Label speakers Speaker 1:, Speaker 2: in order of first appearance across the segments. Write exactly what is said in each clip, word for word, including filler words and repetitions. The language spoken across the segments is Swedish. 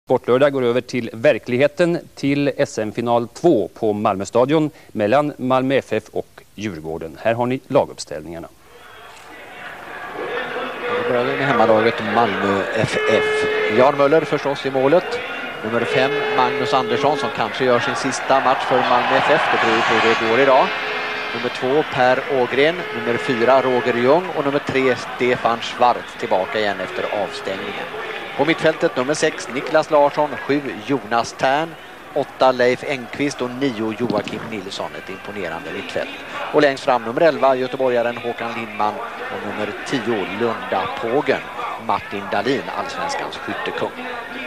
Speaker 1: Sportlördag går över till verkligheten, till S M-final två på Malmöstadion mellan Malmö F F och Djurgården. Här har ni laguppställningarna.
Speaker 2: Då börjar vi med hemmalaget Malmö F F. Jan Möller förstås i målet. Nummer fem Magnus Andersson som kanske gör sin sista match för Malmö F F. Det beror på hur det går idag. Nummer två Per Ågren, nummer fyra Roger Ljung och nummer tre Stefan Schwarz tillbaka igen efter avstängningen. På mittfältet nummer sex Niklas Larsson, sju Jonas Tern, åtta Leif Engqvist och nio Joakim Nilsson. Ett imponerande mittfält. Och längst fram nummer elva göteborgaren Håkan Lindman och nummer tio Lunda Pågen Martin Dahlin, allsvenskans skyttekung.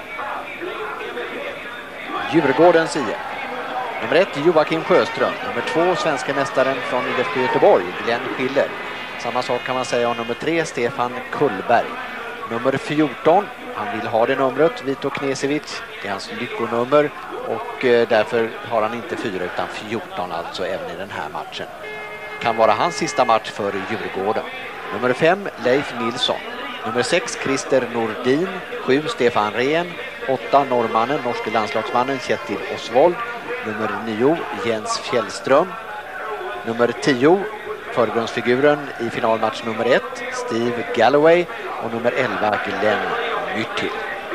Speaker 2: Djurgårdens I F. Nummer ett Joakim Sjöström, nummer två svenska mästaren från I F K Göteborg Glenn Schiller. Samma sak kan man säga om nummer tre Stefan Kullberg. Nummer fjorton, han vill ha det numret, Vito Knesevic, det är hans lyckonummer och eh, därför har han inte fyra utan fjorton alltså även i den här matchen. Kan vara hans sista match för Djurgården. Nummer fem Leif Nilsson, nummer sex Christer Nordin, sju Stefan Rehn, åtta norrmannen, norske landslagsmannen Kjetil Osvold, nummer nio Jens Fjällström, nummer tio förgrundsfiguren i finalmatch nummer ett Steve Galloway och nummer elva Glenn Myttil.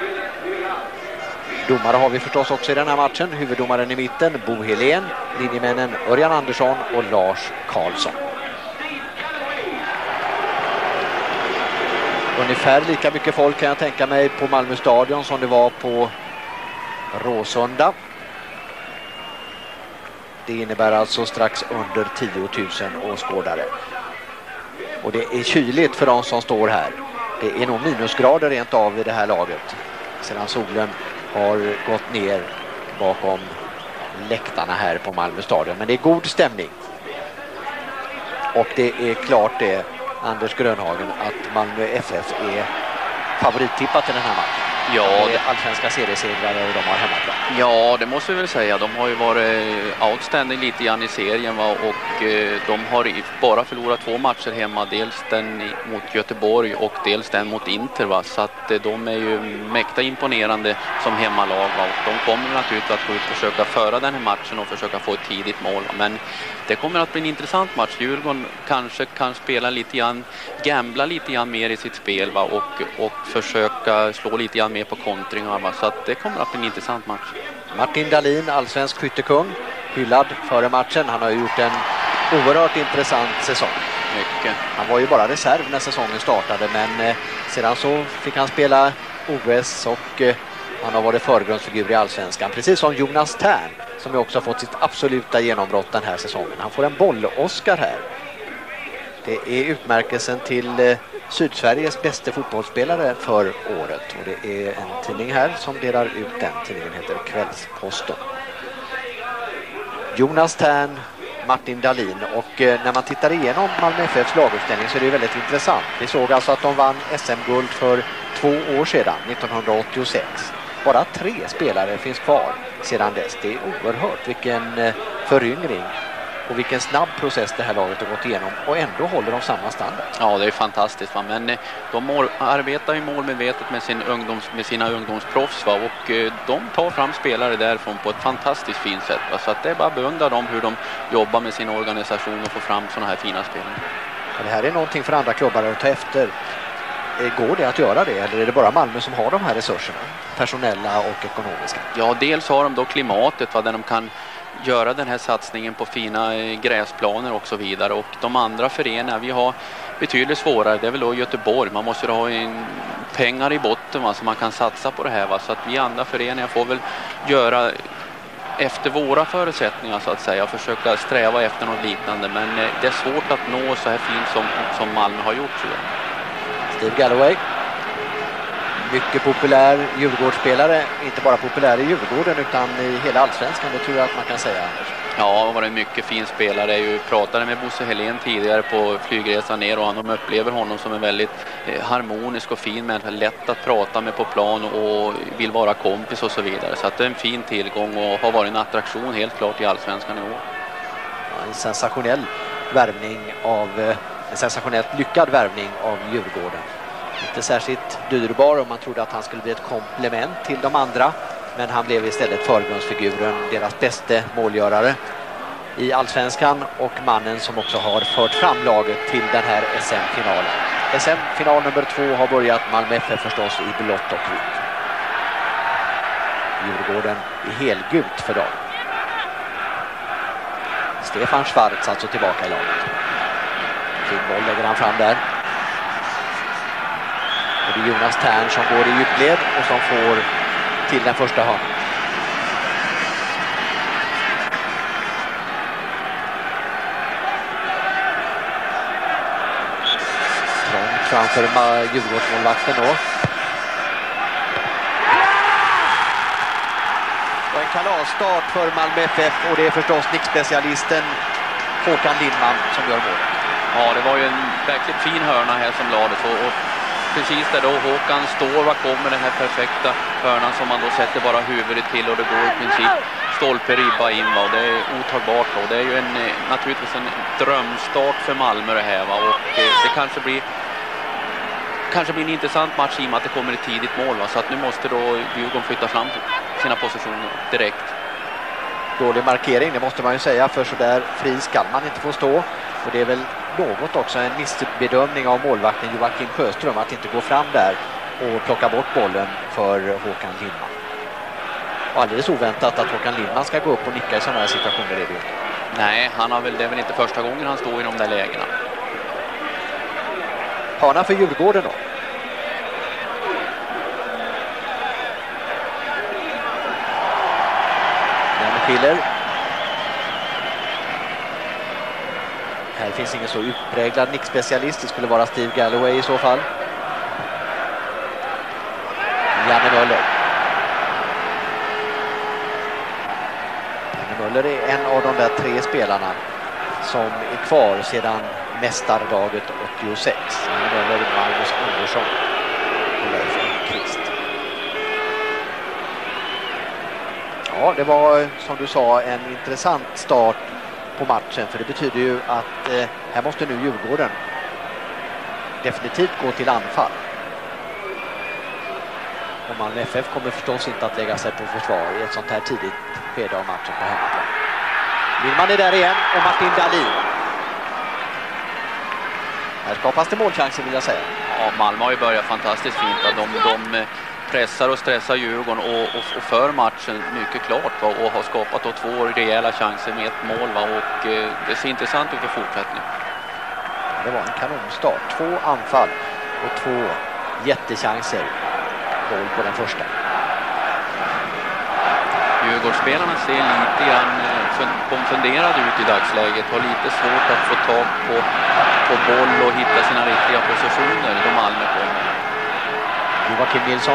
Speaker 2: Domare har vi förstås också i den här matchen. Huvuddomaren i mitten Bo Helén, linjemännen Örjan Andersson och Lars Karlsson. Ungefär lika mycket folk kan jag tänka mig på Malmö stadion som det var på Råsunda. Det innebär alltså strax under tio tusen åskådare. Och det är kyligt för de som står här. Det är nog minusgrader rent av i det här laget. Sedan solen har gått ner bakom läktarna här på Malmö stadion. Men det är god stämning. Och det är klart det, Anders Grönhagen, att Malmö F F är favorittippat i den här matchen.
Speaker 3: Ja,
Speaker 2: det är allsvenska seriesegrare och de har hemmaplan.
Speaker 3: Ja, det måste vi väl säga. De har ju varit outstanding lite grann i serien, va? Och eh, de har bara förlorat två matcher hemma. Dels den mot Göteborg och dels den mot Inter, va? Så att eh, de är ju mäkta imponerande som hemmalag, va? Och de kommer naturligtvis att gå ut och försöka föra den här matchen och försöka få ett tidigt mål, va? Men det kommer att bli en intressant match. Djurgården kanske kan spela lite grann, gambla lite grann mer i sitt spel, va? Och, och försöka slå lite grann mer på kontringar, va? Så att det kommer att bli en intressant match.
Speaker 2: Martin Dahlin, allsvensk skyttekung, hyllad före matchen. Han har gjort en oerhört intressant säsong.
Speaker 3: Mycket.
Speaker 2: Han var ju bara reserv när säsongen startade, men eh, sedan så fick han spela O S och eh, han har varit förgrundsfigur i allsvenskan. Precis som Jonas Tern som ju också har fått sitt absoluta genombrott den här säsongen. Han får en boll-Oscar här. Det är utmärkelsen till eh, Sydsveriges bästa fotbollsspelare för året. Och det är en tidning här som delar ut den. Tidningen heter Kvällsposten. Jonas Tern, Martin Dahlin. Och eh, när man tittar igenom Malmö F Fs laguppställning så är det väldigt intressant. Vi såg alltså att de vann S M-guld för två år sedan, nittonhundraåttiosex. Bara tre spelare finns kvar sedan dess. Det är oerhört vilken eh, föryngring. Och vilken snabb process det här laget har gått igenom. Och ändå håller de samma standard.
Speaker 3: Ja, det är fantastiskt, va? Men de mål, arbetar ju målmedvetet med, sin ungdoms, med sina ungdomsproffs, va? Och eh, de tar fram spelare därifrån på ett fantastiskt fint sätt, va? Så att det är bara att beundra dem hur de jobbar med sin organisation och får fram såna här fina spelare.
Speaker 2: Ja, det här är någonting för andra klubbar att ta efter. Går det att göra det eller är det bara Malmö som har de här resurserna? Personella och ekonomiska.
Speaker 3: Ja, dels har de då klimatet, va? Där de kan göra den här satsningen på fina gräsplaner och så vidare. Och de andra föreningarna, vi har betydligt svårare. Det är väl då Göteborg. Man måste ha en pengar i botten, va, så man kan satsa på det här, va. Så att vi andra föreningar får väl göra efter våra förutsättningar så att säga. Försöka sträva efter något liknande. Men det är svårt att nå så här fint som, som Malmö har gjort, tror jag.
Speaker 2: Steve Galloway. Mycket populär Djurgårdsspelare, inte bara populär i Djurgården utan i hela allsvenskan, det tror jag att man kan säga, Anders.
Speaker 3: Ja, det var en mycket fin spelare. Jag pratade med Bosse Helén tidigare på flygresan ner och de upplever honom som en väldigt eh, harmonisk och fin människa, lätt att prata med på plan och vill vara kompis och så vidare. Så att det är en fin tillgång och har varit en attraktion helt klart i allsvenskan i år.
Speaker 2: Ja, en sensationell värvning av, en sensationellt lyckad värvning av Djurgården. Inte särskilt dyrbar och man trodde att han skulle bli ett komplement till de andra. Men han blev istället förgrundsfiguren, deras bästa målgörare i Allsvenskan och mannen som också har fört fram laget till den här S M-finalen. S M-final nummer två har börjat, Malmö F F förstås i blått och vitt. Djurgården i helgult för dagen. Stefan Schwarz alltså tillbaka i laget. Fin boll lägger han fram där. Och det är Jonas Tern som går i djupled och som får till den första hörnan. Trångt framför Djurgårdsmålvakten då. Och en kalasstart för Malmö F F och det är förstås nickspecialisten Håkan Lindman som gör målet.
Speaker 3: Ja, det var ju en verkligt fin hörna här som lades och, och precis där då Håkan står, vad kommer den här perfekta hörnan som man då sätter bara huvudet till och det går i princip stolpe ribba in, va? Och det är otagbart då. Det är ju en, naturligtvis en drömstart för Malmö det här, va? Och eh, det kanske blir kanske blir en intressant match i och med att det kommer ett tidigt mål, va? Så att nu måste då Djurgården flytta fram sina positioner direkt.
Speaker 2: Dålig markering, det måste man ju säga, för så där fri ska man inte få stå. Och det är väl något också en missbedömning av målvakten Joakim Sjöström att inte gå fram där och plocka bort bollen för Håkan Lindman. Och alldeles oväntat att Håkan Lindman ska gå upp och nicka i sådana här situationer är det ju.
Speaker 3: Nej, han har väl, det är väl inte första gången han står i de där lägena.
Speaker 2: Hörna för Djurgården då. Schiller. Här finns ingen så utpräglad nickspecialist. Det skulle vara Steve Galloway i så fall. Janne Möller. Janne Möller är en av de där tre spelarna som är kvar sedan mästardaget åttiosex. Janne Möller, Magnus Andersson och Leif Enqvist. Ja, det var som du sa en intressant start på matchen, för det betyder ju att eh, här måste nu Djurgården definitivt gå till anfall. Och Malmö F F kommer förstås inte att lägga sig på försvar i ett sånt här tidigt skede av matchen på hemmaplan. Lindman är där igen och Martin Dahlin. Här skapas det målchanser vill jag säga.
Speaker 3: Ja, Malmö har ju börjat fantastiskt fint. De, de pressar och stressar Djurgården och, och, och för matchen mycket klart, va? Och har skapat då två rejäla chanser med ett mål, va? Och eh, det ser intressant ut för fortsättning.
Speaker 2: Det var en kanonstart. Två anfall och två jättechanser. Mål på den första.
Speaker 3: Djurgårdsspelarna ser lite grann konfunderade ut i dagsläget. Har lite svårt att få tag på, på boll och hitta sina riktiga positioner. De Malmö kommer.
Speaker 2: Joakim Nilsson.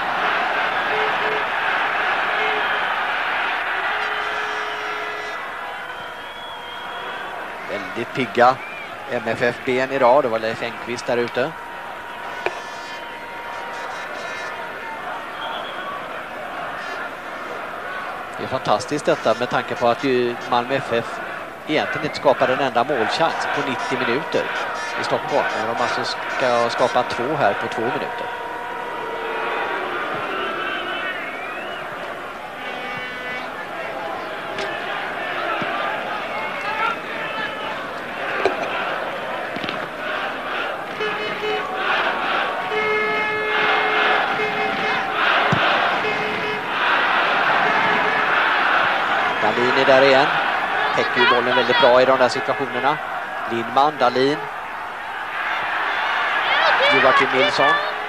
Speaker 2: Väldigt pigga M F F-ben idag. Det var Leif Enqvist där ute. Det är fantastiskt detta med tanke på att ju Malmö F F egentligen inte skapar en enda målchans på nittio minuter i Stockholm. Men de alltså ska skapa två här på två minuter. Dahlin är där igen. Täcker ju bollen väldigt bra i de där situationerna. Lindman, Dahlin. Joakim Nilsson.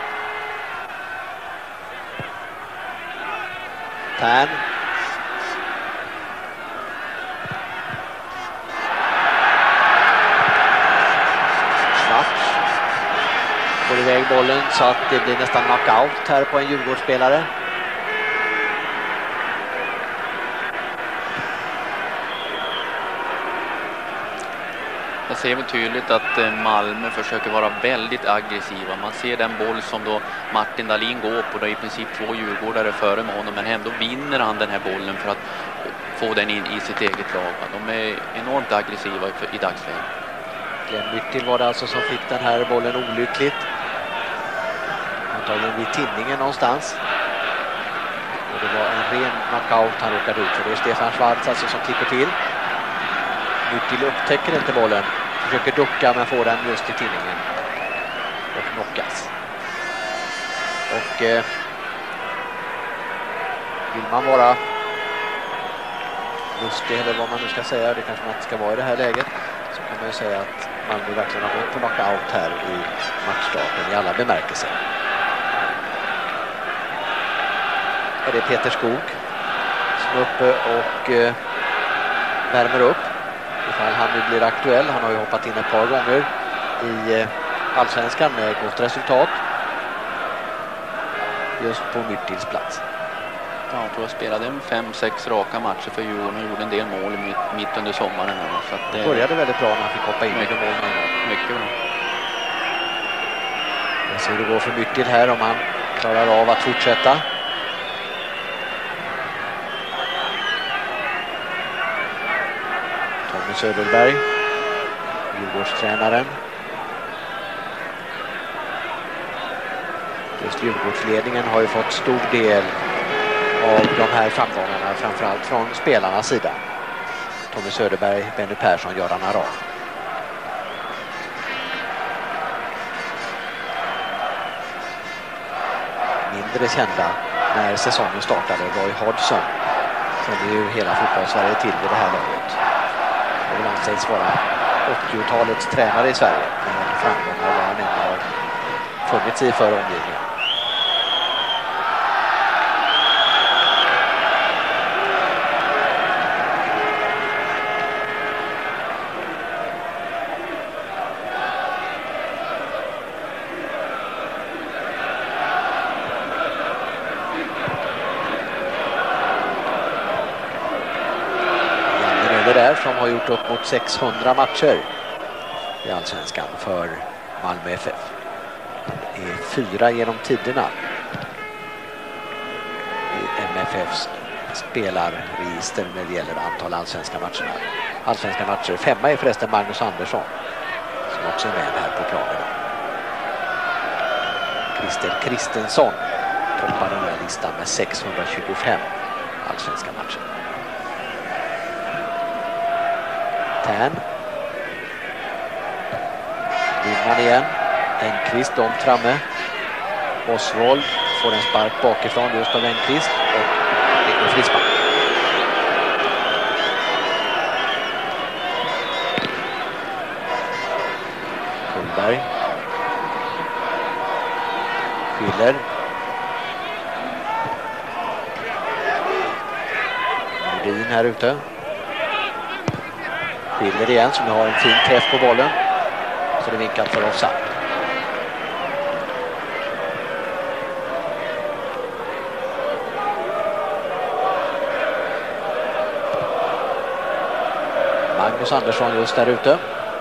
Speaker 2: Tern. Schwarz. Får iväg bollen så att det blir nästan knockout här på en Djurgårdsspelare.
Speaker 3: Jag ser väl tydligt att Malmö försöker vara väldigt aggressiva. Man ser den boll som då Martin Dahlin går på. Det är i princip två djurgårdare före med honom. Men ändå vinner han den här bollen för att få den in i sitt eget lag. De är enormt aggressiva i dagsläget.
Speaker 2: Glenn Myttil var det alltså som fick den här bollen olyckligt. antagligen vid tinningen någonstans. Och det var en ren knockout han råkade ut för. Det är Stefan Schwarz alltså som klipper till. Myttil upptäcker inte bollen. Försöker ducka men får den just i tinningen. Och knockas. Och eh, vill man vara lustig eller vad man nu ska säga, det kanske man inte ska vara i det här läget, så kan man ju säga att Malmö verkligen har gått på knockout här i matchstarten i alla bemärkelser. Och det är Peter Skog som är uppe och eh, värmer upp ifall han nu blir aktuell. Han har ju hoppat in ett par gånger i eh, Allsvenskan med gott resultat. Just på Myttils plats.
Speaker 3: Ja, jag tror jag spelade en fem sex raka matcher för Djurgården och gjorde en del mål mitt, mitt under sommaren. Så att det
Speaker 2: det började väldigt bra när han fick hoppa in mycket, i mål.
Speaker 3: Mycket bra.
Speaker 2: Jag ser hur det går för Myttil här om han klarar av att fortsätta. Tommy Söderberg, Djurgårdstränaren. Just Djurgårdsledningen har ju fått stor del av de här framgångarna, framförallt från spelarnas sida. Tommy Söderberg, Benny Persson, Göran Aran. Mindre kända när säsongen startade Roy Hodgson, som är ju hela fotbollssverige till vid det här laget. Det vill anses vara åttiotalets tränare i Sverige, med framgångar var han än har funnits i för omgivningen. Som har gjort upp mot sexhundra matcher i Allsvenskan för Malmö F F. Det är fyra genom tiderna i M F F:s spelarregister när det gäller antal allsvenska matcherna. Allsvenska matcher. Femma är förresten Magnus Andersson, som också är med här på planen. Christer Kristensson toppar den här listan med sexhundratjugofem allsvenska matcher. Tern. Lindman igen. Enqvist om framme. Oswald får en spark bakifrån just av Enqvist och Nico Frisman. Kullberg. Schiller. Nordin här ute. Schiller igen som har en fin träff på bollen. Så det vinkat för offside. Magnus Andersson just där ute.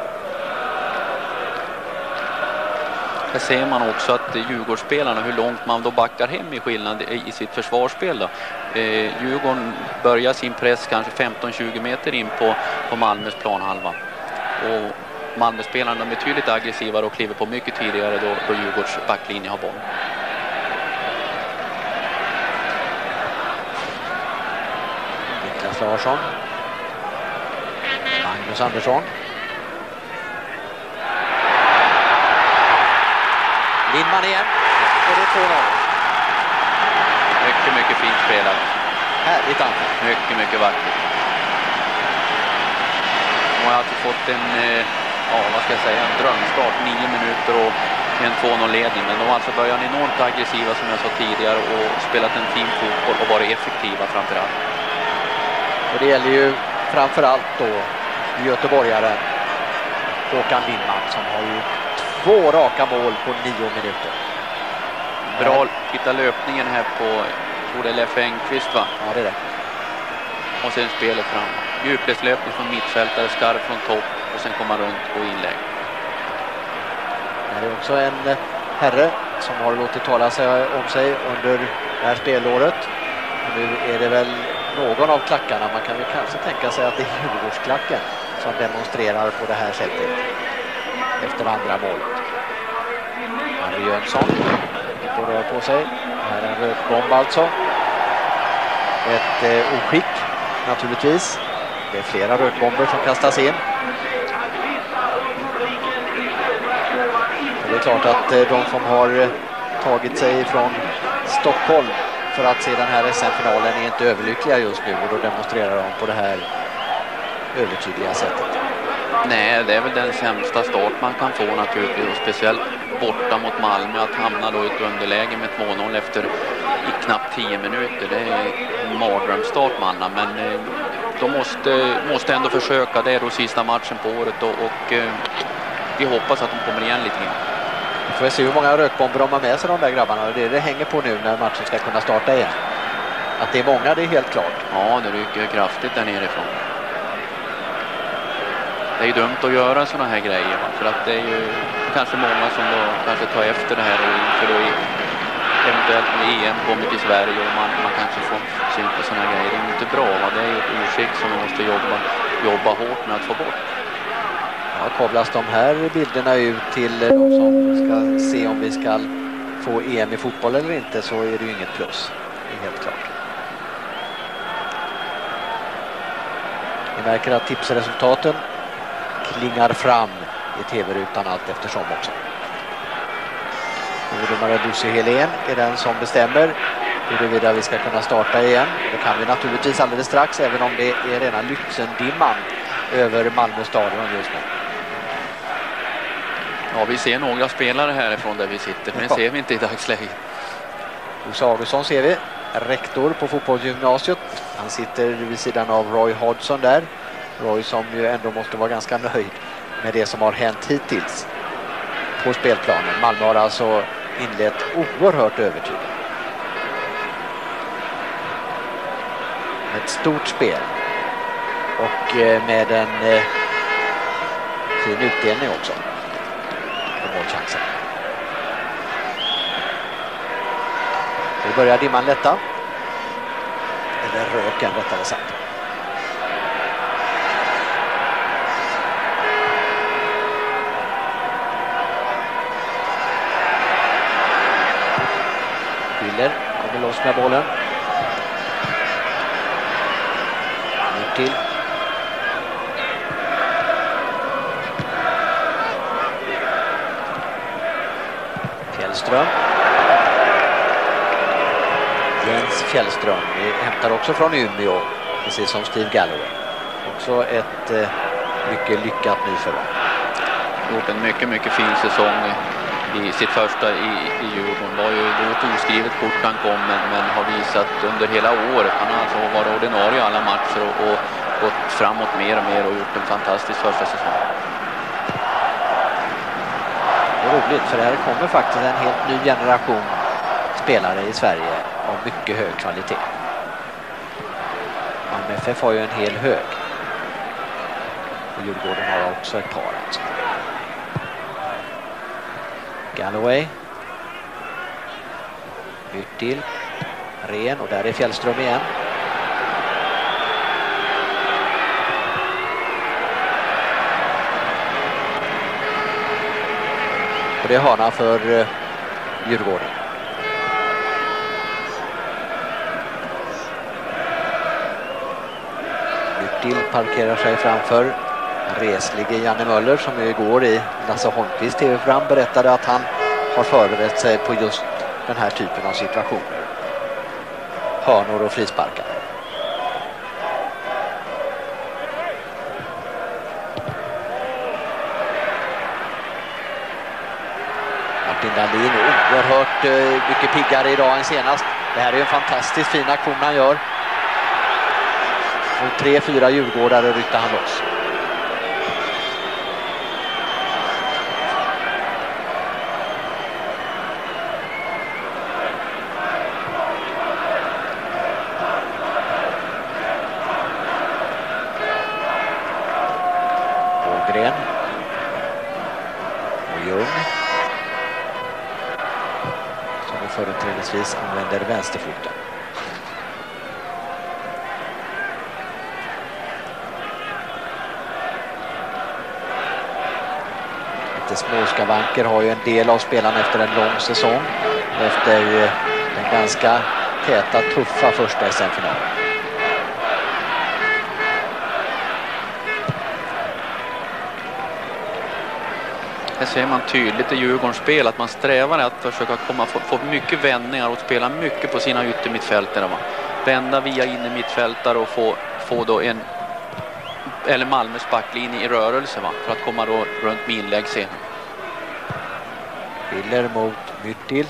Speaker 3: Här ser man också att Djurgårdsspelarna, hur långt man då backar hem i skillnad i sitt försvarsspel då. Eh, Djurgården börjar sin press kanske femton tjugo meter in på, på Malmös planhalva. Och Malmöspelarna är betydligt aggressivare och kliver på mycket tidigare då, då Djurgårds backlinje har boll.
Speaker 2: Niklas Larsson. Magnus Andersson. Lindman igen. Och det är två noll.
Speaker 3: Mycket, mycket fint spelat.
Speaker 2: Härligt anfall.
Speaker 3: Mycket, mycket vackert. De har alltså fått en, ja vad ska jag säga, en drömstart. Nio minuter och en två noll-ledning. Men de har alltså börjat enormt aggressiva som jag sa tidigare och spelat en fin fotboll och varit effektiva framförallt.
Speaker 2: Och det gäller ju framförallt då göteborgaren Håkan Lindman som har ju två raka mål på nio minuter.
Speaker 3: Bra, titta löpningen här på, jag tror det är Leffe Enqvist va?
Speaker 2: Ja, det är det.
Speaker 3: Och sen spelet fram. Djupledslöpning från mittfältare, skarp från topp och sen kommer runt på inlägg.
Speaker 2: Det är också en herre som har låtit tala sig om sig under det här spelåret. Och nu är det väl någon av klackarna, man kan väl kanske tänka sig att det är Djurgårdsklacken som demonstrerar på det här sättet efter andra målet. Harry Jönsson. och rör på sig. Här är en rökbomb alltså. Ett eh, oskick naturligtvis. Det är flera rökbomber som kastas in. Och det är klart att eh, de som har eh, tagit sig från Stockholm för att se den här S M-finalen är inte överlyckliga just nu, och då demonstrerar de på det här övertydliga sättet.
Speaker 3: Nej, det är väl den sämsta start man kan få naturligtvis, och speciellt borta mot Malmö, att hamna då i ett underläge med två noll efter i knappt tio minuter. Det är en mardrömsstart manna, men eh, de måste, måste ändå försöka. Det är då sista matchen på året och, och eh, vi hoppas att de kommer igen lite grann.
Speaker 2: Vi får se hur många rökbomber de har med sig, de där grabbarna. Det, det hänger på nu när matchen ska kunna starta igen. Att det är många, det är helt klart.
Speaker 3: Ja, det rycker kraftigt där nerifrån. Det är ju dumt att göra såna här grejer, för att det är ju kanske många som då kanske tar efter det här och inför då eventuellt med E M kommer till Sverige och man, man kanske får syn på såna här grejer. Det är inte bra, va? Det är ju ett ursäkt som man måste jobba, jobba hårt med att få bort.
Speaker 2: Ja, kablas de här bilderna ut till de som ska se om vi ska få E M i fotboll eller inte, så är det ju inget plus. Det är helt klart. Vi märker att tipsresultaten klingar fram i tv-rutan allt eftersom också. Huvuddomare Bosse Helén är den som bestämmer huruvida vi ska kunna starta igen. Det kan vi naturligtvis alldeles strax, även om det är rena Lützendimman över Malmö stadion just nu.
Speaker 3: Ja, vi ser några spelare härifrån där vi sitter, men det ser vi inte i dagsläget.
Speaker 2: Bosse Augustsson ser vi, rektor på fotbollsgymnasiet. Han sitter vid sidan av Roy Hodgson där. Roy som ju ändå måste vara ganska nöjd med det som har hänt hittills på spelplanen. Malmö har alltså inlett oerhört övertygande. Ett stort spel och med en eh, fin utdelning också på målchansen. Nu börjar dimman lätta. Eller röken rättare sagt. Willer kommer loss med bollen. Nu till. Fjällström. Jens Fjällström. Vi hämtar också från Umeå, precis som Steve Galloway. Också ett eh, mycket lyckat nyförvärv.
Speaker 3: Gjort en mycket, mycket fin säsong i sitt första i, i Djurgården. Var ju då ett oskrivet kort han kom, men, men har visat under hela året. Han har alltså varit ordinarie i alla matcher och, och gått framåt mer och mer och gjort en fantastisk första säsong.
Speaker 2: Det är roligt, för här kommer faktiskt en helt ny generation spelare i Sverige av mycket hög kvalitet. Malmö F F har ju en hel hög. Och Djurgården har också ett par alltså. Galloway. Ut till Ren, och där är Fjällström igen. Och det är hörna för uh, Djurgården. Ut till parkerar sig framför reslige Janne Möller, som ju igår i Lasse Holmqvist tv-program berättade att han har förberett sig på just den här typen av situationer. Hörnor och frisparkar. Martin Dahlin är oerhört uh, mycket piggare idag än senast. Det här är en fantastiskt fin aktion han gör. Och tre, fyra djurgårdare ryckte han loss. Ågren. Och Ljung. Som företrädesvis använder vänsterfoten. lite småskavanker har ju en del av spelarna efter en lång säsong. Efter den ganska täta, tuffa första S M-finalen.
Speaker 3: Här ser man tydligt i Djurgårdens spel att man strävar att försöka komma, få, få mycket vändningar och spela mycket på sina yttermittfältare. Va? Vända via in i mittfältare och få, få då en eller Malmös backlinje i rörelse, va? För att komma då runt med inlägg sen.
Speaker 2: Schiller mot Myttil.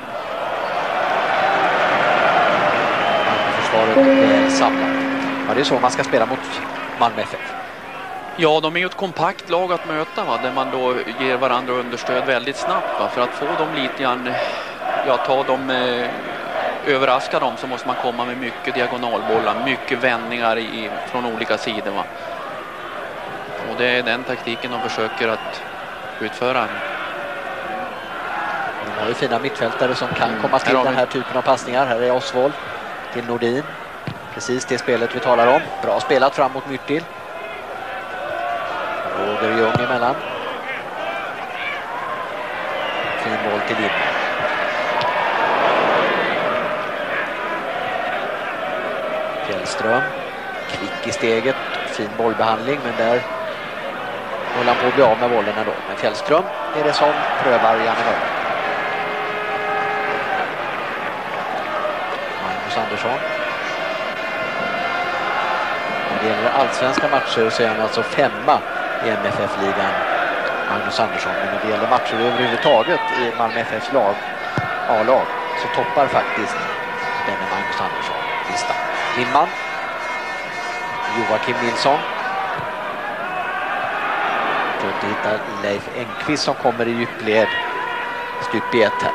Speaker 2: Försvaret är samlat. Ja, det är så man ska spela mot Malmö F F.
Speaker 3: Ja, de är ju ett kompakt lag att möta, va? Där man då ger varandra understöd väldigt snabbt. Va? För att få dem lite grann, ja, ta dem, eh, överraska dem, så måste man komma med mycket diagonalbollar, mycket vändningar i, från olika sidor. Va? Och det är den taktiken de försöker att utföra.
Speaker 2: De har ju fina mittfältare som kan
Speaker 3: mm.
Speaker 2: komma till
Speaker 3: här
Speaker 2: den här typen av passningar. Här är Oswald till Nordin. Precis det spelet vi talar om. Bra spelat fram mot Myttil. Roger Ljung emellan. Fin boll till Lindman. Fjällström. Kvick i steget. Fin bollbehandling, men där håller han på att bli av med bollen ändå. Men Fjällström är det som prövar Janne Möller. Magnus Andersson. När det gäller allsvenska matcher så är han alltså femma i M F F-ligan, Magnus Andersson. Men när det gäller matcher överhuvudtaget i Malmö F F:s lag, A-lag, så toppar faktiskt denne Magnus Andersson listan. Lindman. Joakim Nilsson. Försökte hitta Leif Engqvist som kommer i djupled. Stup i ett här.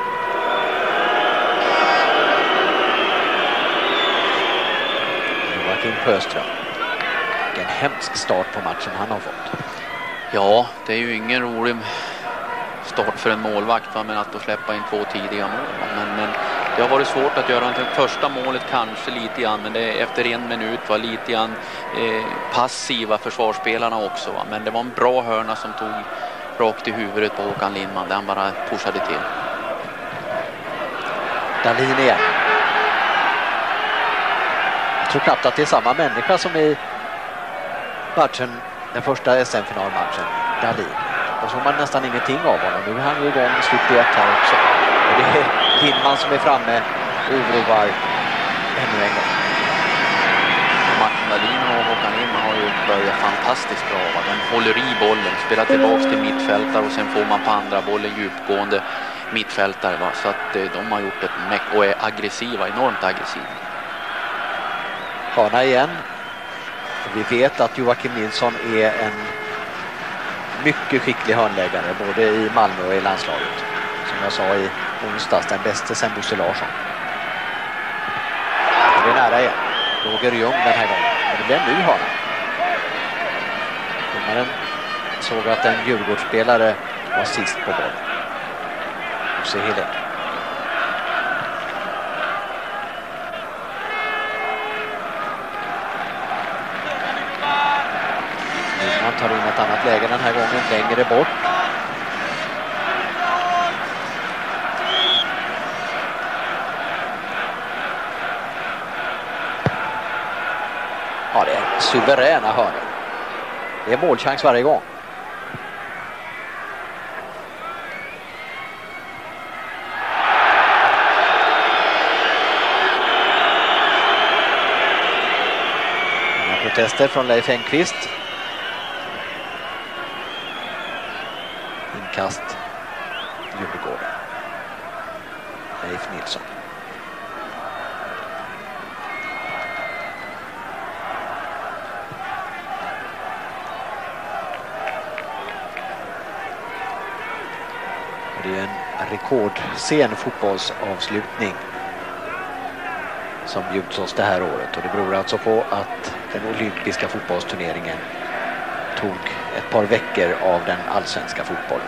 Speaker 2: Joakim Sjöström. En hemsk start på matchen han har fått.
Speaker 3: Ja, det är ju ingen rolig start för en målvakt, va? Men att då släppa in två tidiga mål. Men, men det har varit svårt att göra det första målet kanske lite grann, men det efter en minut var lite grann eh, passiva försvarsspelarna också. Va? Men det var en bra hörna som tog rakt i huvudet på Håkan Lindman där han bara pushade till.
Speaker 2: Dahlin igen. Jag tror knappt att det är samma människa som i matchen, den första S M-finalmatchen, Dahlin. Och så får man nästan ingenting av honom. Nu är han ju igång i slutet här också. Och det är Lindman som är framme och oroar ännu en gång.
Speaker 3: Martin Dahlin och Håkan Lindman har ju börjat fantastiskt bra. Va? De håller i bollen, spelar tillbaka till mittfältare och sen får man på andra bollen djupgående mittfältare. Va? Så att eh, de har gjort ett meck och är aggressiva, enormt aggressiva.
Speaker 2: Hörna igen. Vi vet att Joakim Nilsson är en mycket skicklig hörnläggare både i Malmö och i landslaget. Som jag sa i onsdags, den bästa sen Bosse Larsson. Och det är nära igen. Roger Ljung den här gången. Och det blir en ny hörna. Domaren såg att en Djurgårdsspelare var sist på boll. Bosse Hille. Han tar in ett annat läge den här gången, längre bort. Ja, det är suveräna hörnor. Det är målchans varje gång. Några protester från Leif Engqvist. Inkast Djurgården. Leif Nilsson. Det är en rekordsen fotbollsavslutning som bjuds oss det här året. Och det beror alltså på att den olympiska fotbollsturneringen tog ett par veckor av den allsvenska fotbollen.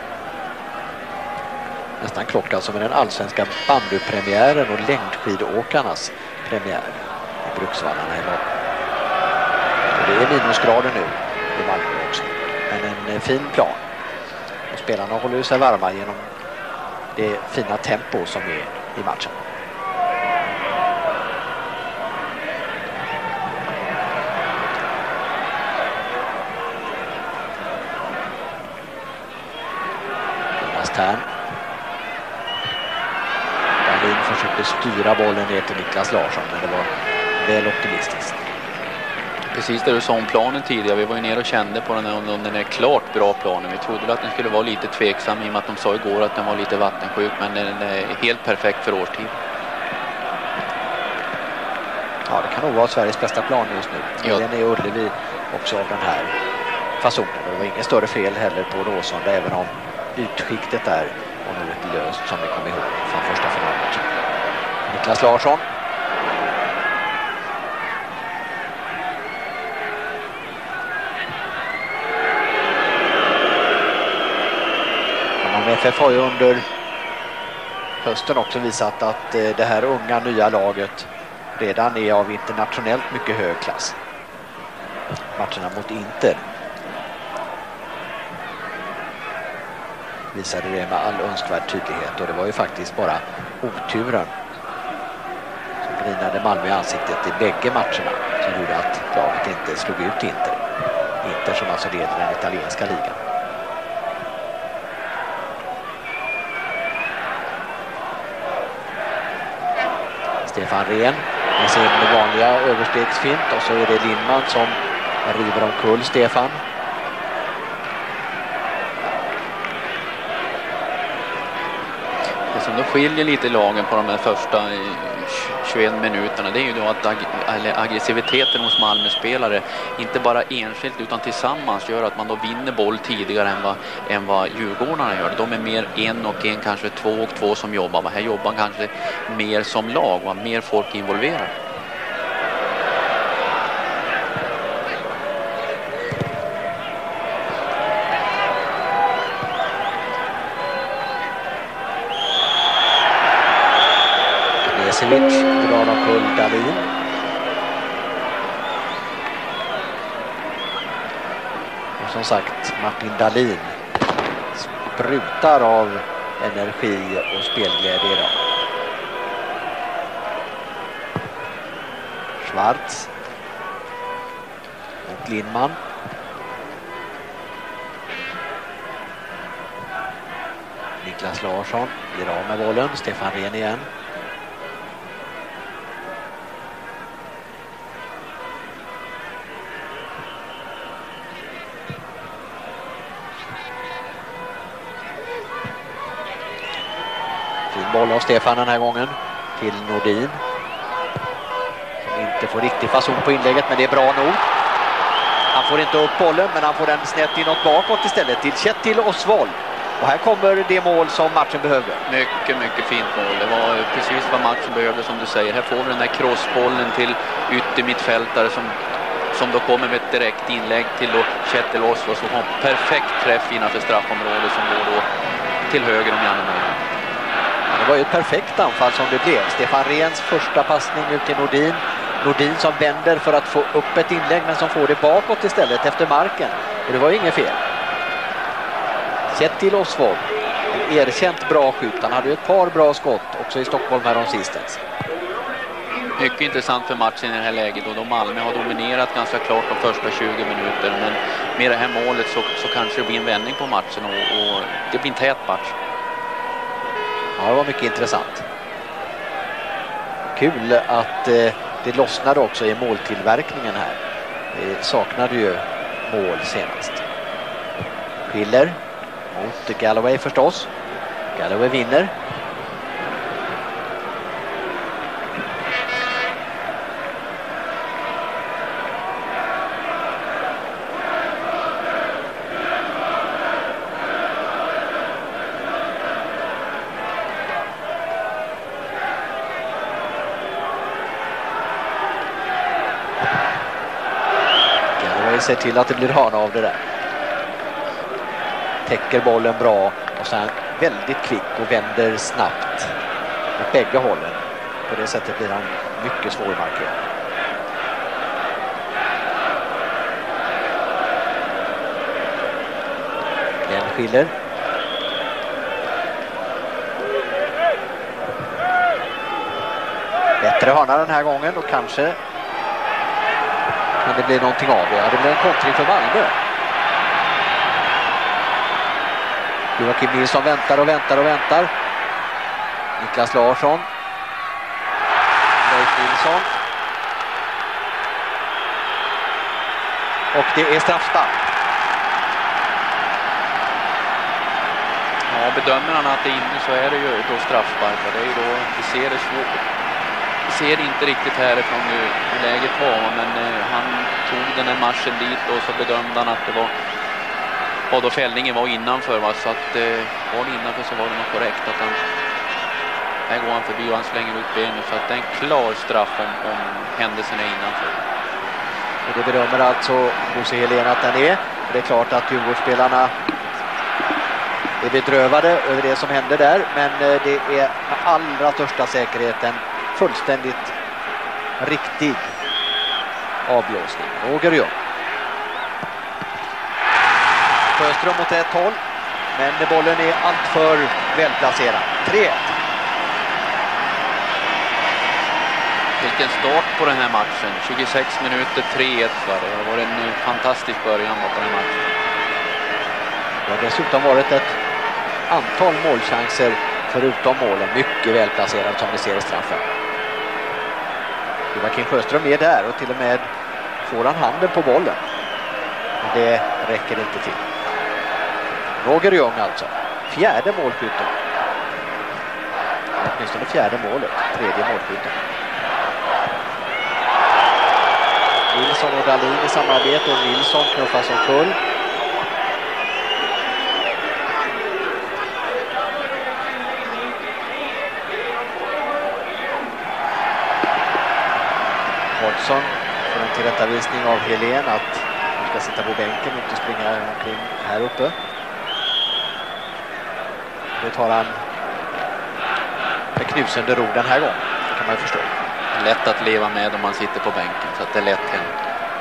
Speaker 2: Nästan klockan som är den allsvenska bandypremiären och längdskidåkarnas premiär i Bruksvallarna imorgon. Och det är minusgrader nu i Malmö också. Men en fin plan. Och spelarna håller ju sig varma genom det fina tempo som är i matchen. Jonas Tern. Dahlin försökte styra bollen ner till Niklas Larsson, men det var väl optimistiskt.
Speaker 3: Precis det du sa om planen tidigare. Vi var ju nere och kände på den här, om den är klart bra planen. Vi trodde att den skulle vara lite tveksam i och med att de sa igår att den var lite vattensjuk, men den är helt perfekt för årstid.
Speaker 2: Ja, det kan nog vara Sveriges bästa plan just nu. Ja. Den är Ullevi också av den här fasonen. Det var inget större fel heller på Råsunda, även om ytskiktet där var nog lite löst som vi kom ihåg från första finalmatchen. Niklas Larsson. Malmö F F har ju under hösten också visat att det här unga nya laget redan är av internationellt mycket hög klass. Matcherna mot Inter visade det med all önskvärd tydlighet, och det var ju faktiskt bara oturen som grinade Malmö i ansiktet i bägge matcherna som gjorde att laget inte slog ut Inter. Inter som alltså leder den italienska ligan. Stefan Rehn med sin vanliga överstegsfint, och så är det Lindman som river omkull Stefan.
Speaker 3: Det som då skiljer lite i lagen på de här första tjugoett minuterna, det är ju då att ag- aggressiviteten hos Malmö-spelare inte bara enskilt utan tillsammans gör att man då vinner boll tidigare än vad, än vad Djurgårdarna gör. De är mer en och en, kanske två och två som jobbar. Va? Här jobbar kanske mer som lag, va? Mer folk involverar.
Speaker 2: Nesevic drar omkull Dahlin. Och som sagt, Martin Dahlin sprutar av energi och spelglädje idag. Schwarz mot Lindman. Niklas Larsson blir av med bollen. Stefan Rehn igen. Boll av Stefan den här gången till Nordin. Som inte får riktig fason på inlägget, men det är bra nog. Han får inte upp bollen, men han får den snett inåt bakåt istället till Kjetil Oswald. Och här kommer det mål som matchen behövde.
Speaker 3: Mycket, mycket fint mål. Det var precis vad matchen behövde, som du säger. Här får vi den där crossbollen till yttermittfältare som, som då kommer med ett direkt inlägg till då Kjetil Oswald, som har perfekt träff innanför straffområdet som går då till höger om Janne Möller.
Speaker 2: Det var ju ett perfekt anfall som det blev. Stefan Rehns första passning ut till Nordin. Nordin som vänder för att få upp ett inlägg, men som får det bakåt istället efter marken. Och det var ju inget fel. Kjetil Oswald, en erkänt bra skytt. Han hade ju ett par bra skott också i Stockholm här om sistens.
Speaker 3: Mycket intressant för matchen i det här läget, och då Malmö har dominerat ganska klart de första tjugo minuterna. Men med det här målet så, så kanske det blir en vändning på matchen, och, och det blir en tät match.
Speaker 2: Ja, det var mycket intressant. Kul att eh, det lossnade också i måltillverkningen här. Vi saknade ju mål senast. Schiller mot Galloway förstås. Galloway vinner. Ser till att det blir hörna av det där. Täcker bollen bra och sen väldigt kvick och vänder snabbt åt bägge hållen. På det sättet blir han mycket svårmarkerad. Glenn Schiller bättre hörna den här gången och kanske kan det bli någonting av det. Ja, det blir en kontring för Malmö. Joakim Nilsson väntar och väntar och väntar. Niklas Larsson. Leif Nilsson. Och det är straffspark.
Speaker 3: Ja, bedömer han att det är inne så är det ju då straffspark. Det är ju då, vi ser det svårt. Vi ser inte riktigt härifrån hur, hur läget var, men eh, han tog den här matchen dit och så bedömde han att det var, och då fällningen var innanför, va? Så att eh, var det innanför så var det nog korrekt att han, här går han förbi och han slänger ut benet, så att det är en klar straff om, om händelsen är innanför.
Speaker 2: Och det bedömer alltså Bosse Helén att den är. Det är klart att Djurgårdsspelarna är bedrövade över det som händer där, men det är med allra största säkerheten fullständigt riktig avblåsning. Roger Ljung. Sjöström mot ett håll, men bollen är alltför välplacerad. tre ett.
Speaker 3: Vilken start på den här matchen. tjugosex minuter, tre ett. Det var en fantastisk början på den här matchen.
Speaker 2: Det har dessutom varit ett antal målchanser förutom målen. Mycket välplacerad som vi ser i straffen. Joakim Sjöström är där och till och med får han handen på bollen. Men det räcker inte till. Roger Ljung alltså. Fjärde målskytten. Åtminstone fjärde målet. Tredje målskytten. Nilsson och Dahlin i samarbete och Nilsson knuffas som kull. Hodgson får en tillrättavisning av Helén att han ska sitta på bänken och inte springa omkring här uppe. Det tar han med knusende ro den här gången, det kan man ju förstå.
Speaker 3: Lätt att leva med om man sitter på bänken, så att det är lätt hänt.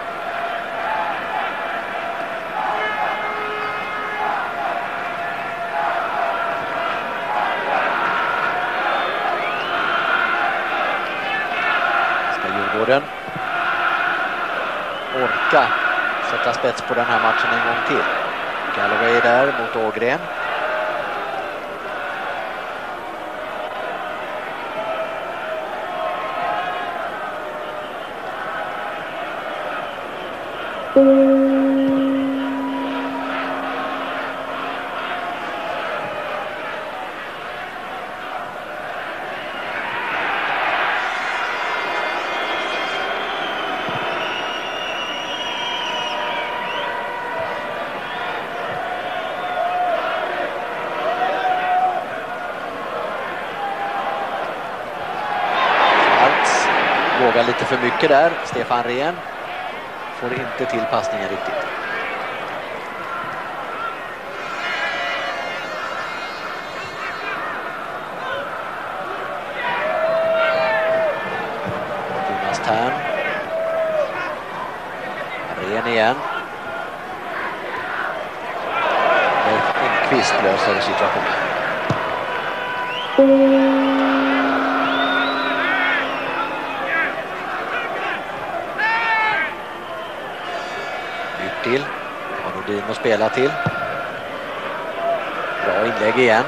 Speaker 2: Ska Djurgården orka sätta spets på den här matchen en gång till? Galloway där mot Ågren. Vågar lite för mycket där. Stefan Rehn får inte till passningen riktigt. Jonas Tern. Rehn igen. Leif Enqvist löser situationen. Till. Har Nordin att spela till. Bra inlägg igen.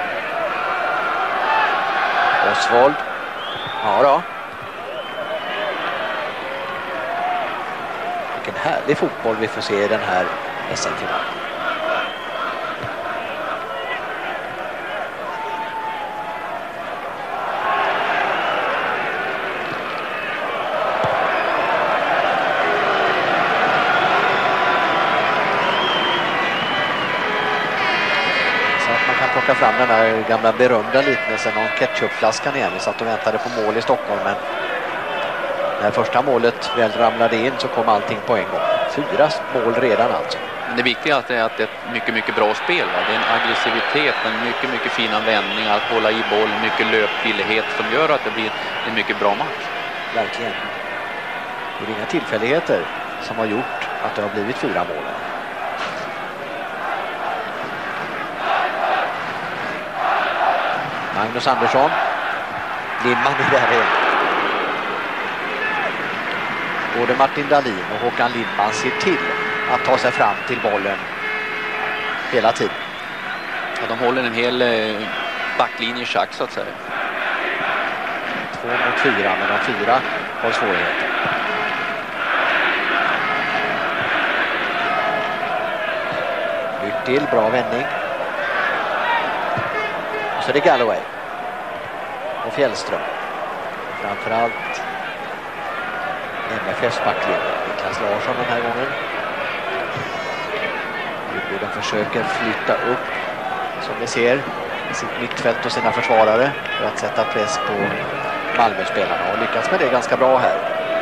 Speaker 2: Osvald. Ja då. Vilken härlig fotboll vi får se i den här S M-finalen. Plocka fram den här gamla berömda liknelsen om ketchupflaskan igen. Vi satt och väntade på mål i Stockholm, men när första målet väl ramlade in så kom allting på en gång. Fyra mål redan alltså.
Speaker 3: Men det viktiga är att det är ett mycket, mycket bra spel. Va? Det är en aggressivitet, en mycket, mycket fina vändningar, att hålla i boll, mycket löpvillighet som gör att det blir en mycket bra match.
Speaker 2: Verkligen. Det är inga tillfälligheter som har gjort att det har blivit fyra mål. Magnus Andersson. Lindman är där igen. både Martin Dahlin och Håkan Lindman ser till att ta sig fram till bollen hela tiden.
Speaker 3: Ja, de håller en hel eh, backlinje i schack så att säga.
Speaker 2: Två mot fyra, men de fyra har svårigheter. Ut till, bra vändning. Och så är det Galloway. Och Fjällström. Framförallt M F F:s backlinje. Niklas Larsson den här gången. Djurgården försöker flytta upp, som ni ser, sitt mittfält och sina försvarare för att sätta press på Malmö-spelarna och lyckats med det ganska bra här.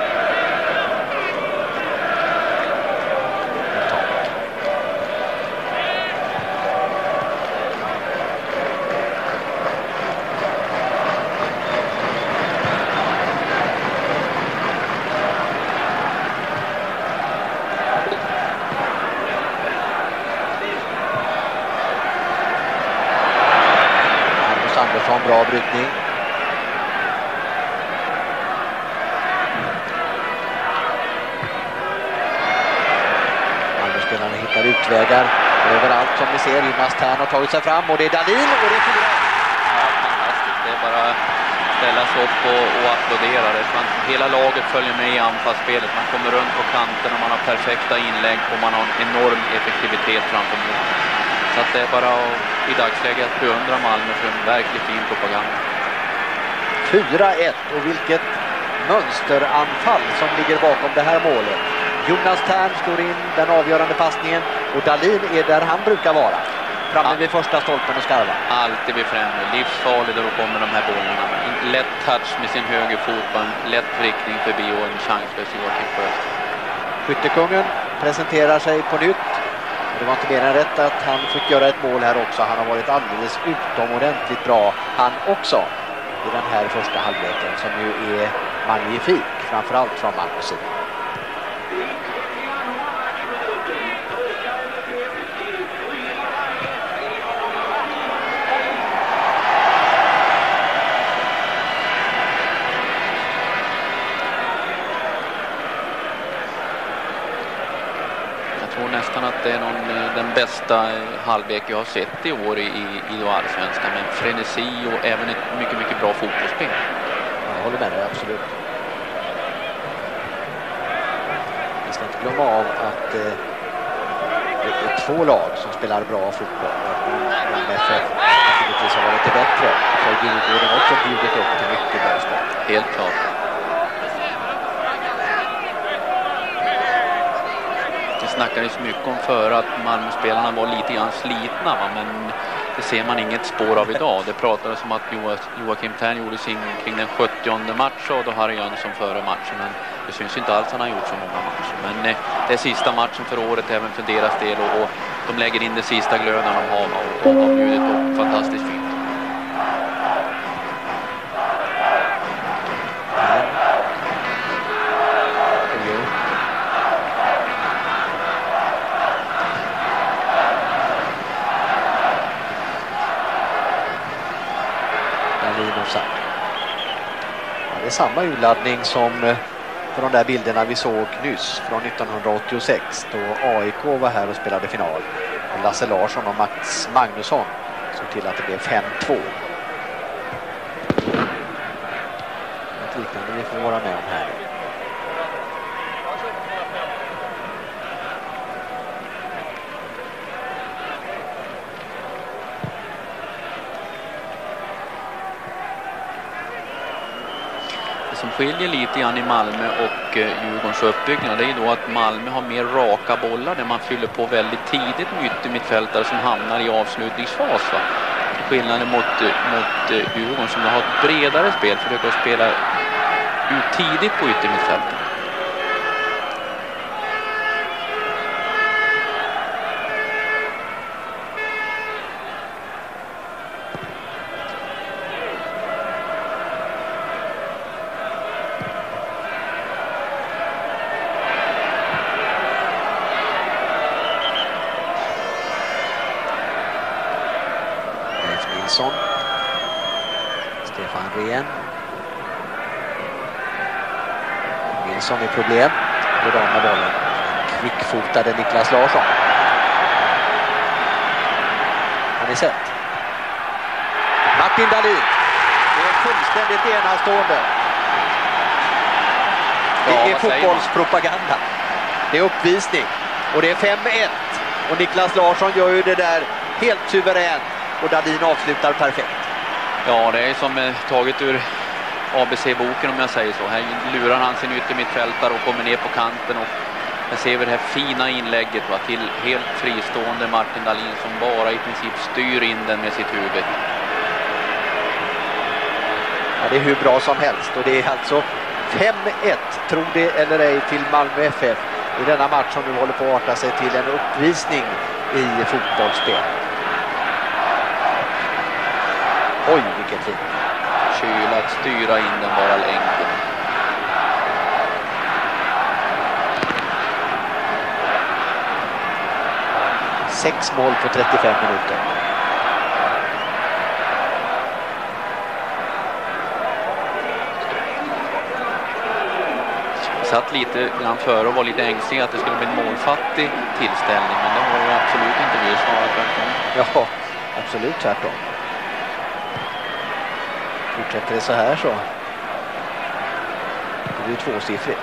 Speaker 2: Bra brytning. Malmö-spelarna hittar utvägar överallt som ni ser. Jonas Tern har tagit sig fram och det är Dahlin och det är fyra.
Speaker 3: Ja, fantastiskt. Det är bara ställa sig upp och, och applådera. Det. Man, hela laget följer med i anfallsspelet. Man kommer runt på kanten och man har perfekta inlägg och man har en enorm effektivitet framför mål. Så att det är bara att, i dagsläget att beundra Malmö för en verkligt fin propaganda.
Speaker 2: fyra ett och vilket mönsteranfall som ligger bakom det här målet. Jonas Tern slår in den avgörande passningen och Dahlin är där han brukar vara. Framme vid första stolpen och skarvar.
Speaker 3: Alltid vid främre. Livsfarlig då kommer de här bollarna. En lätt touch med sin höger fot på en lätt riktning förbi och en chanslös Joakim Sjöström.
Speaker 2: Skyttekungen presenterar sig på nytt. Det var inte mer än rätt att han fick göra ett mål här också. Han har varit alldeles utomordentligt bra han också i den här första halvleken som ju är magnifik, framförallt från Malmös sida.
Speaker 3: Nästan att det är någon, den bästa halvlek jag har sett i år i, i, i allsvenskan med frenesi och även ett mycket, mycket bra fotbollsspel.
Speaker 2: Jag håller med dig, absolut. Vi ska inte glömma av att eh, det är två lag som spelar bra fotboll. M F F naturligtvis har varit lite bättre. För Djurgården också bjudit upp till mycket bra spel.
Speaker 3: Helt klart. Det snackades mycket om för att Malmö-spelarna var lite grann slitna, va? Men det ser man inget spår av idag. Det pratades om att Joakim Tern gjorde sin kring den sjuttionde matchen och då Harry Jönsson före matchen, men det syns inte alls att han har gjort så många matcher. Men eh, det är sista matchen för året även för deras del och, och de lägger in det sista glöden de har och, och de bjudit upp fantastiskt fint.
Speaker 2: Det är samma urladdning som för de där bilderna vi såg nyss från nittonhundraåttiosex då A I K var här och spelade final. Lasse Larsson och Max Magnusson såg till att det blev fem två. Ett liknande vi får vara med om här.
Speaker 3: Som skiljer lite grann i Malmö och eh, Djurgårdens uppbyggnad, det är då att Malmö har mer raka bollar där man fyller på väldigt tidigt med yttermittfältare som hamnar i avslutningsfas. Va? Skillnaden mot, mot eh, Djurgården som har ett bredare spel, försöker att spela ut tidigt på yttermittfältet.
Speaker 2: Stefan Rehn. Nilsson i problem. Och då med bollen. Kvickfotade Niklas Larsson. Har ni sett? Martin Dahlin. Det är fullständigt enastående. Det
Speaker 3: Ja,
Speaker 2: är
Speaker 3: vad säger
Speaker 2: fotbollspropaganda. Det är uppvisning. Och det är fem ett. Och Niklas Larsson gör ju det där helt suveränt. Och Dahlin avslutar perfekt.
Speaker 3: Ja, det är som eh, taget ur A B C-boken om jag säger så. Här lurar han sin yttermittfältare och kommer ner på kanten. Och här ser vi det här fina inlägget, va, till helt fristående Martin Dahlin som bara i princip styr in den med sitt huvud.
Speaker 2: Ja, det är hur bra som helst. Och det är alltså fem ett, tror det eller ej, till Malmö F F i denna match som nu håller på att arta sig till en uppvisning i fotbollsspel. Oj, vilket fint.
Speaker 3: Kyl att styra in den bara enkelt.
Speaker 2: Sex mål på trettiofem minuter.
Speaker 3: Satt lite grann före och var lite ängslig att det skulle bli en målfattig tillställning, men det var det absolut inte, vi snarare tvärtom.
Speaker 2: Ja, absolut tvärtom. Fortsätter det så här så det blir tvåsiffrigt.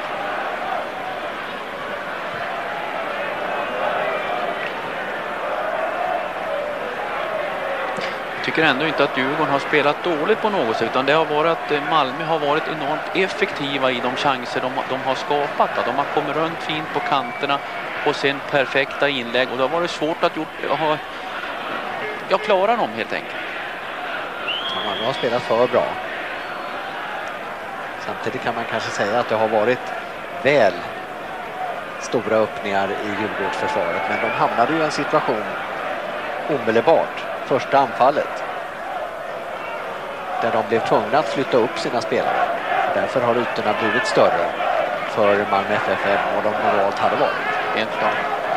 Speaker 3: Jag tycker ändå inte att Djurgården har spelat dåligt på något sätt, utan det har varit att Malmö har varit enormt effektiva i de chanser de, de har skapat. De har kommit runt fint på kanterna och sen perfekta inlägg, och det har varit svårt att gjort, ha, jag klarar dem helt enkelt.
Speaker 2: Ja, Malmö har spelat för bra. Samtidigt kan man kanske säga att det har varit väl stora öppningar i Djurgårdsförsvaret, men de hamnade ju i en situation omedelbart, första anfallet, där de blev tvungna att flytta upp sina spelare. Därför har ytorna blivit större för Malmö F F än vad de normalt hade varit.
Speaker 3: Helt klart.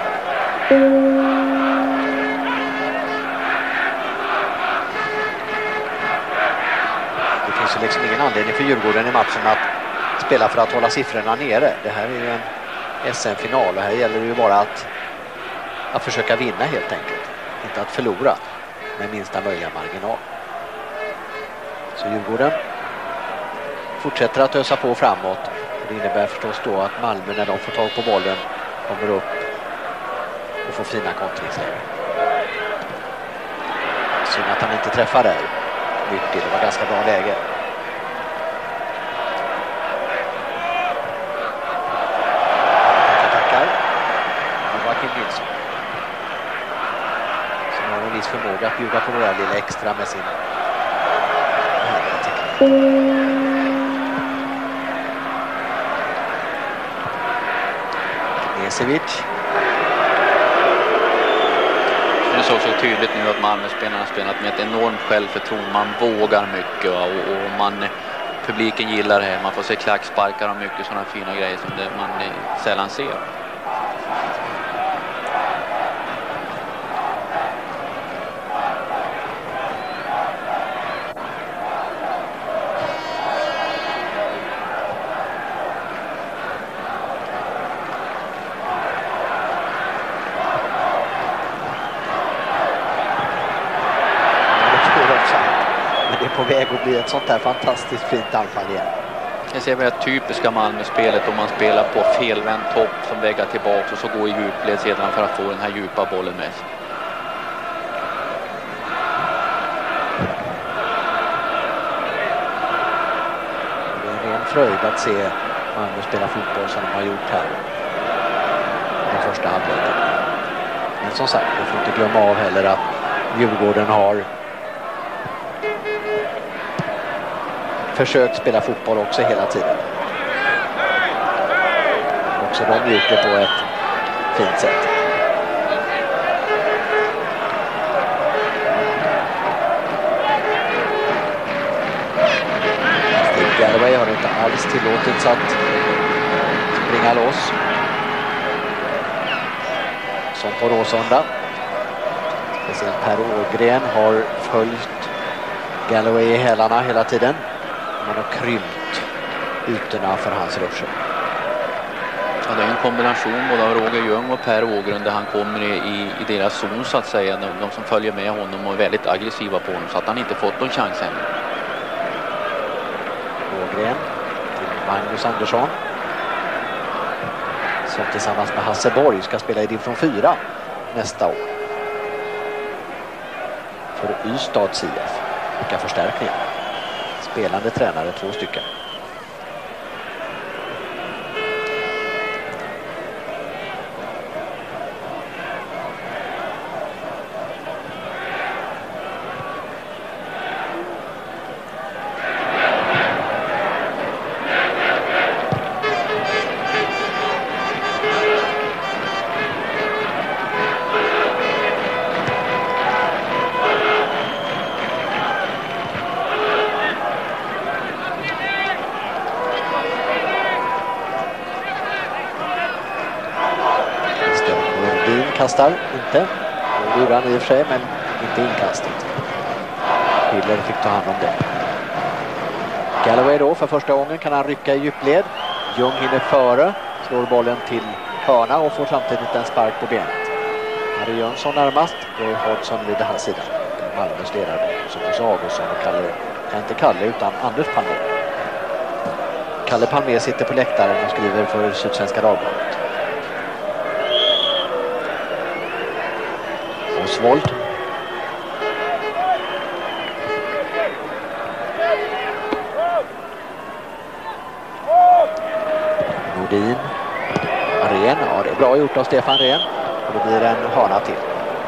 Speaker 2: Det finns ju liksom ingen anledning för Djurgården i matchen att spela för att hålla siffrorna nere. Det här är ju en S M-final och här gäller det ju bara att, att försöka vinna helt enkelt. Inte att förlora med minsta möjliga marginal. Så Djurgården fortsätter att ösa på framåt. Det innebär förstås då att Malmö, när de får tag på bollen, kommer upp och får fina kontringslägen. Synd att han inte träffar där. Mycket, det var ganska bra läge. Tackar, tackar. Joakim Nilsson. Som har en viss förmåga att bjuda på det där lilla extra med sin härliga teknik. Knesevic.
Speaker 3: Det såg så tydligt nu att Malmö-spelarna har spelat med ett enormt självförtroende. Man vågar mycket och, och man, publiken gillar det här. Man får se klacksparkar och mycket sådana fina grejer som det man sällan ser.
Speaker 2: På väg att bli ett sånt här fantastiskt fint anfall igen.
Speaker 3: Jag ser det typiska Malmö-spelet om man spelar på felvänd topp som väggar tillbaka och så går i djupled sedan för att få den här djupa bollen med sig.
Speaker 2: Det är en fröjd att se Malmö spela fotboll som de har gjort här i första halvleken. Men som sagt, vi får inte glömma av heller att Djurgården har försökt spela fotboll också hela tiden. Också de gjort det på ett fint sätt. Steve Galloway har inte alls tillåtits att springa loss. Som på Råsunda. Speciellt Per Ågren har följt Galloway i hälarna hela tiden. Man har krympt ytorna för hans ruscher.
Speaker 3: Ja, det är en kombination både av Roger Ljung och Per Ågrund där han kommer i, i, i deras zon så att säga. De, de som följer med honom och är väldigt aggressiva på honom så att han inte fått någon chans än.
Speaker 2: Ågren till Magnus Andersson. Som tillsammans med Hasse Borg ska spela i division fyra nästa år. För Ystads I F. Vilka förstärkningar. Spelande tränare, två stycken. Kastar inte. Det gjorde han i och för sig, men inte inkastet. Hiller fick ta hand om det. Galloway då för första gången kan han rycka i djupled. Ljung hinner före. Slår bollen till hörna och får samtidigt en spark på benet. Harry Jönsson närmast. Roy Hodgson vid den här sidan. Malmös ledare. Sofus Augustsson och Kalle. Inte Kalle utan Anders Palme. Kalle Palme sitter på läktaren och skriver för Sydsvenska Dagbladet. Oswald. Nordin. Ren. Ja, det är bra gjort av Stefan Ren. Och det blir en hörna till.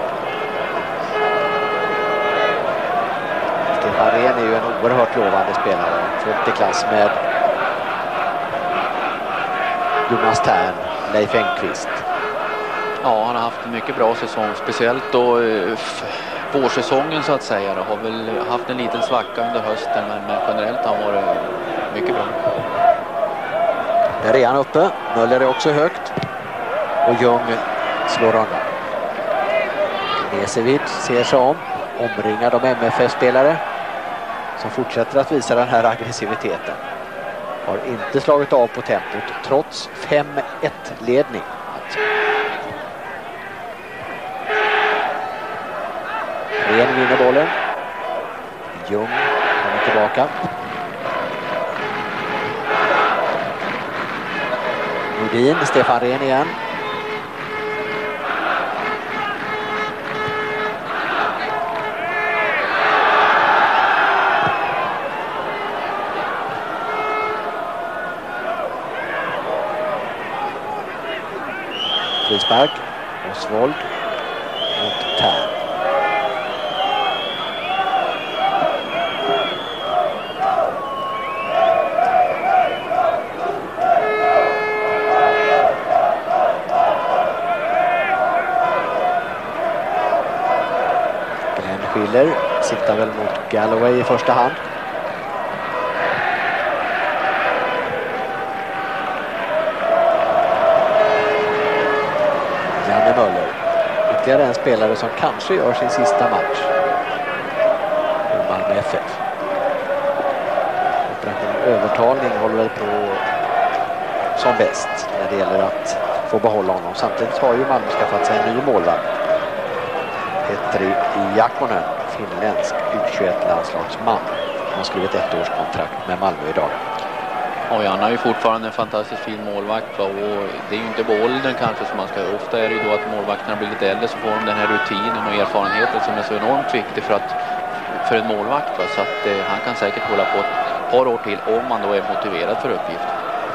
Speaker 2: Stefan Ren är ju en oerhört lovande spelare. Fullt i klass med Jonas Tern, Leif Engqvist.
Speaker 3: Ja, han har haft en mycket bra säsong. Speciellt då eh, vårsäsongen så att säga. Har väl haft en liten svacka under hösten. Men, men generellt har han varit mycket bra.
Speaker 2: Där är han uppe. Möller är också högt. Och Ljung slår undan. Nesevic ser sig om. Omringad av M F F-spelare. Som fortsätter att visa den här aggressiviteten. Har inte slagit av på tempot. Trots fem ett-ledning. Ren vinner bollen. Ljung kommer tillbaka. Nordin, Stefan Ren igen. Frispark. Oswald mot Tern. Schiller siktar väl mot Galloway i första hand. Janne Möller. Ytterligare en spelare som kanske gör sin sista match. I Malmö F F. Operation övertalning håller väl på som bäst när det gäller att få behålla honom. Samtidigt har ju Malmö skaffat sig en ny målvakt. Petri Jakonen, finländsk U tjugoett-landslagsman. Han har skrivit ett års kontrakt med Malmö idag.
Speaker 3: Och han har ju fortfarande en fantastiskt fin målvakt. Och det är ju inte på åldern kanske som man ska. Ofta är det ju då att målvakterna blir lite äldre så får de den här rutinen och erfarenheten som är så enormt viktig för, att, för en målvakt. Va? Så att eh, han kan säkert hålla på ett par år till om man då är motiverad för uppgiften.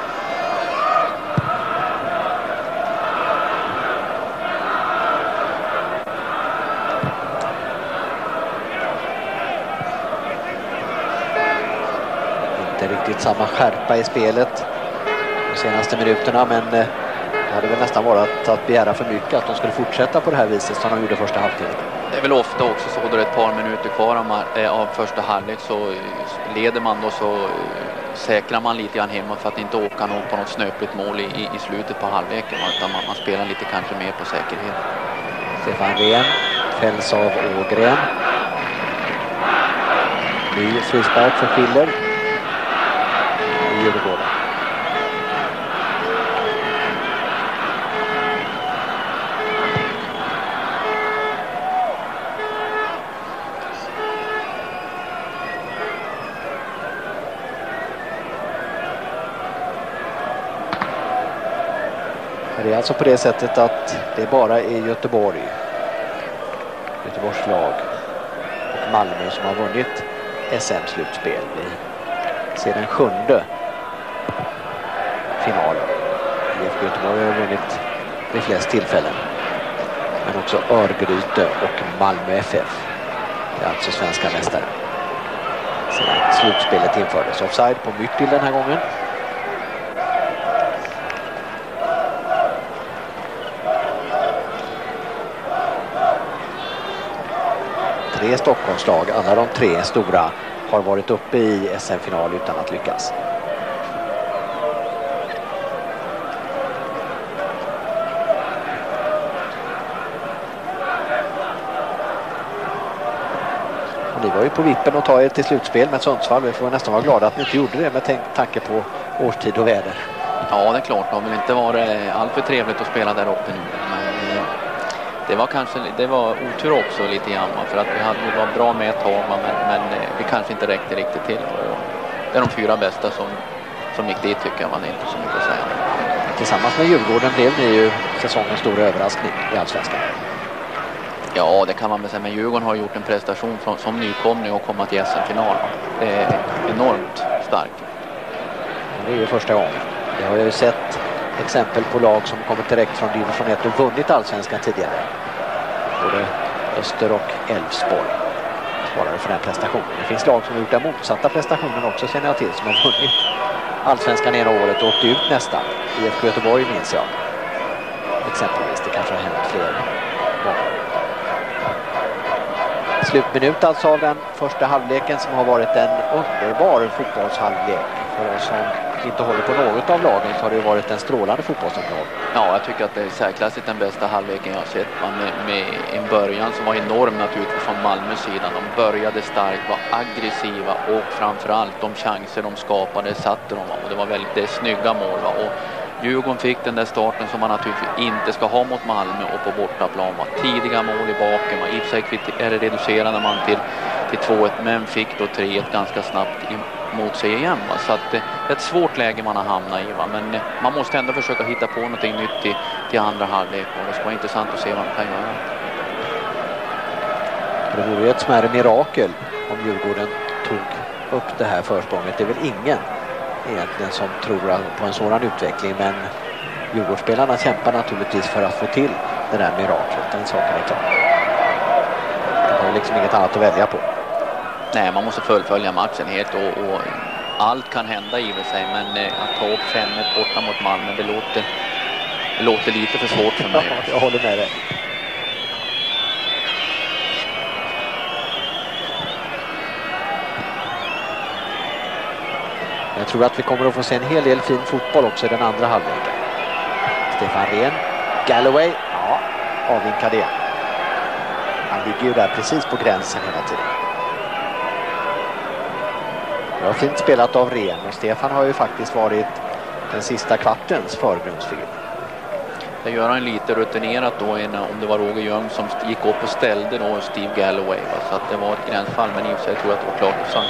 Speaker 2: Riktigt samma skärpa i spelet de senaste minuterna, men det hade väl nästan varit att begära för mycket att de skulle fortsätta på det här viset som de gjorde första halvtiden.
Speaker 3: Det är väl ofta också så då det är ett par minuter kvar av första halvlek så leder man då så säkrar man lite grann hemma för att inte åka något på något snöpligt mål i, i slutet på halvleken, utan man, man spelar lite kanske mer på säkerhet.
Speaker 2: Stefan Ren fälls av Ågren. Ny frispark för Schiller. Det är alltså på det sättet att det bara är Göteborg, Göteborgs lag och Malmö som har vunnit S M-slutspel. Vi ser den sjunde finalen. I F K Göteborg har vunnit vid flest tillfällen. Men också Örgryte och Malmö F F. Det är alltså svenska mästare. Sedan slutspelet infördes. Offside på Myttil den här gången. Tre Stockholmslag, alla de tre stora har varit uppe i S M-final utan att lyckas. Och ni var ju på vippen att ta er till slutspel med Sundsvall. Vi får nästan vara glada att ni inte gjorde det med tanke på årstid och väder.
Speaker 3: Ja, det är klart. Det har väl inte varit allt för trevligt att spela där uppe nu. Men det var kanske det var otur också lite grann, för att vi hade vi var bra med ett tag, men, men vi kanske inte räckte riktigt till. Och det är de fyra bästa som, som gick dit, tycker jag. Man är inte så mycket att säga.
Speaker 2: Tillsammans med Djurgården blev ni ju säsongens stora överraskning i Allsvenskan.
Speaker 3: Ja, det kan man väl säga. Men Djurgården har gjort en prestation från, som nykomling och komma till S M-final. Det är enormt starkt.
Speaker 2: Det är ju första gången. Jag har ju sett exempel på lag som kommer direkt från division ett och vunnit Allsvenskan tidigare. Både Öster och Elfsborg svarade för den prestationen. Det finns lag som har gjort den motsatta prestationen också, känner jag till, som har vunnit Allsvenskan ena året och åkt ut nästan. I F K Göteborg minns jag. Exempelvis, det kanske har hänt fler gånger. Slutminut alltså av den första halvleken som har varit en underbar fotbollshalvlek. För oss som inte håller på något av lagen så har det varit en strålande fotbollsunderhåll.
Speaker 3: Ja, jag tycker att det är särklassigt den bästa halvleken jag har sett. Med, med en början som var enorm naturligtvis från Malmös sidan. De började starkt, var aggressiva och framförallt de chanser de skapade satte de. Och det var väldigt det snygga mål. Va? Och Djurgården fick den där starten som man naturligtvis inte ska ha mot Malmö och på bortaplan. Va? Tidiga mål i baken. Va? I och för sig är det reducerade man till, till två ett, men fick då tre ett ganska snabbt mot sig igen. Va? Så att det är ett svårt läge man har hamnat i. Va? Men man måste ändå försöka hitta på någonting nytt till, till andra halvlek. Och det ska vara intressant att se vad man kan göra.
Speaker 2: Det vore ju ett smärre mirakel om Djurgården tog upp det här försprånget. Det är väl ingen egentligen som tror på en sådan utveckling, men Djurgårdsspelarna kämpar naturligtvis för att få till det där miraklet. Den saken är klar. De har liksom inget annat att välja på.
Speaker 3: Nej, man måste fullfölja matchen helt och, och allt kan hända i sig, men eh, att ta upp fem ett borta mot Malmö, det låter, det låter lite för svårt för mig.
Speaker 2: Ja, jag håller med dig. Jag tror att vi kommer att få se en hel del fin fotboll också i den andra halvleken. Stefan Rehn, Galloway, ja, avvinkar det. Han ligger ju där precis på gränsen hela tiden. Det var fint spelat av Rehn och Stefan har ju faktiskt varit den sista kvartens förgrundsfigur.
Speaker 3: Det gör han lite rutinerat då, om det var Roger Ljung som gick upp och ställde då Steve Galloway. Va? Så att det var ett gränsfall, men i och för sig tror jag att det var klart och sant.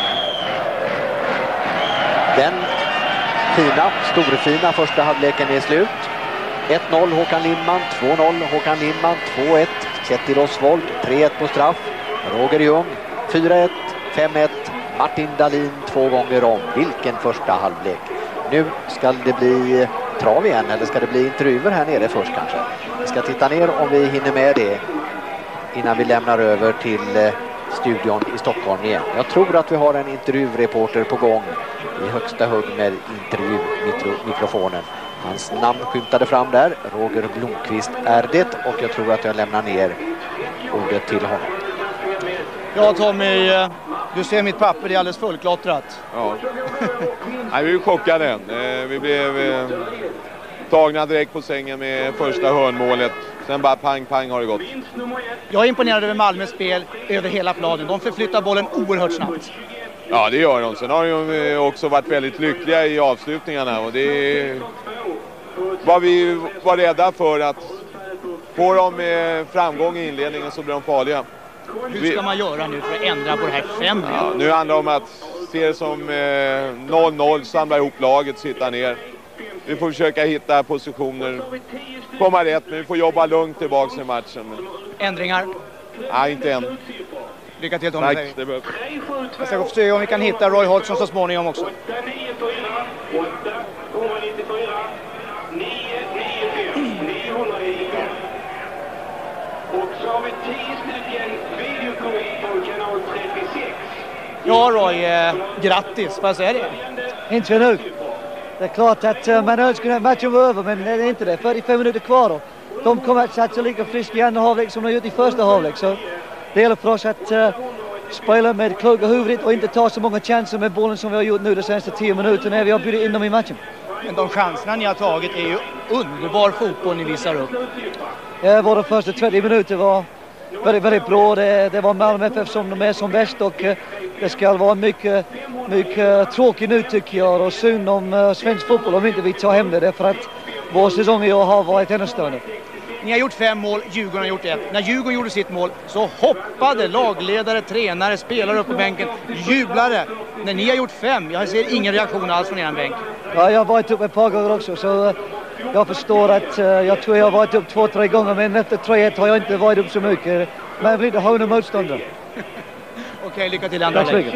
Speaker 3: Den fina, storfina första halvleken är slut. ett noll Håkan Lindman, två noll Håkan Lindman, två ett Kjetil Osvold, tre ett på straff. Roger Ljung, fyra ett, fem ett, Martin Dahlin två gånger om. Vilken första halvlek. Nu ska det bli trav igen, eller ska det bli intervjuer här nere först kanske. Vi ska titta ner om vi hinner med det innan vi lämnar över till studion i Stockholm igen. Jag tror att vi har en intervjureporter på gång i högsta hugg med intervjumikrofonen. Hans namn skymtade fram där. Roger Blomqvist är det, och jag tror att jag lämnar ner ordet till honom.
Speaker 4: Ja, Tommy, du ser mitt papper, det är alldeles fullklottrat.
Speaker 5: Ja. Nej, vi är chockade. Vi blev tagna direkt på sängen med första hörnmålet. Sen bara pang, pang har det gått.
Speaker 4: Jag är imponerad över Malmös spel över hela planen. De förflyttar bollen oerhört snabbt.
Speaker 5: Ja, det gör de. Sen har de också varit väldigt lyckliga i avslutningarna. Och det var vi var rädda för, att få dem med framgång i inledningen så blir de farliga.
Speaker 4: Hur ska man göra nu för att ändra på det här fem?
Speaker 5: Ja, nu handlar det om att se det som noll noll, samla ihop laget, sitta ner. vi får försöka hitta positioner, komma rätt, men vi får jobba lugnt tillbaka i matchen.
Speaker 4: Ändringar?
Speaker 5: Nej, inte än.
Speaker 4: Lycka till, Tommy.
Speaker 5: Tack, det behövs.
Speaker 4: Jag ska se om vi kan hitta Roy Hodgson så småningom också. Ja, Roy, eh, grattis. Vad säger det?
Speaker 6: Inte nu. Det är klart att uh, man önskar att matchen var över, men det är inte det. fyrtiofem minuter kvar då. De kommer att satsa lika friskt i andra halvlek som de gjort i första halvlek. Så det gäller för oss att uh, spela med kloka huvudet och inte ta så många chanser med bollen som vi har gjort nu de senaste tio minuterna när vi har bjudit in dem i matchen.
Speaker 4: Men de chanserna ni har tagit är ju underbar fotboll ni visar upp.
Speaker 6: Ja, våra första trettio minuter var väldigt, väldigt bra. Det, det var Malmö F F som de är som bäst och uh, det ska vara mycket, mycket tråkigt nu tycker jag och synd om uh, svensk fotboll om inte vi tar hem det därför att vår säsong i år har varit ännu större.
Speaker 4: Ni har gjort fem mål, Djurgården har gjort ett. När Djurgården gjorde sitt mål så hoppade lagledare, tränare, spelare upp på bänken, jublade. När ni har gjort fem, jag ser ingen reaktion alls från er bänk.
Speaker 6: Ja, jag har varit upp ett par gånger också så uh, jag förstår att uh, jag tror jag har varit upp två, tre gånger men efter tre ett har jag inte varit upp så mycket. Men jag vill inte ha någon motståndare.
Speaker 4: Okej, lycka till andra
Speaker 6: lägg.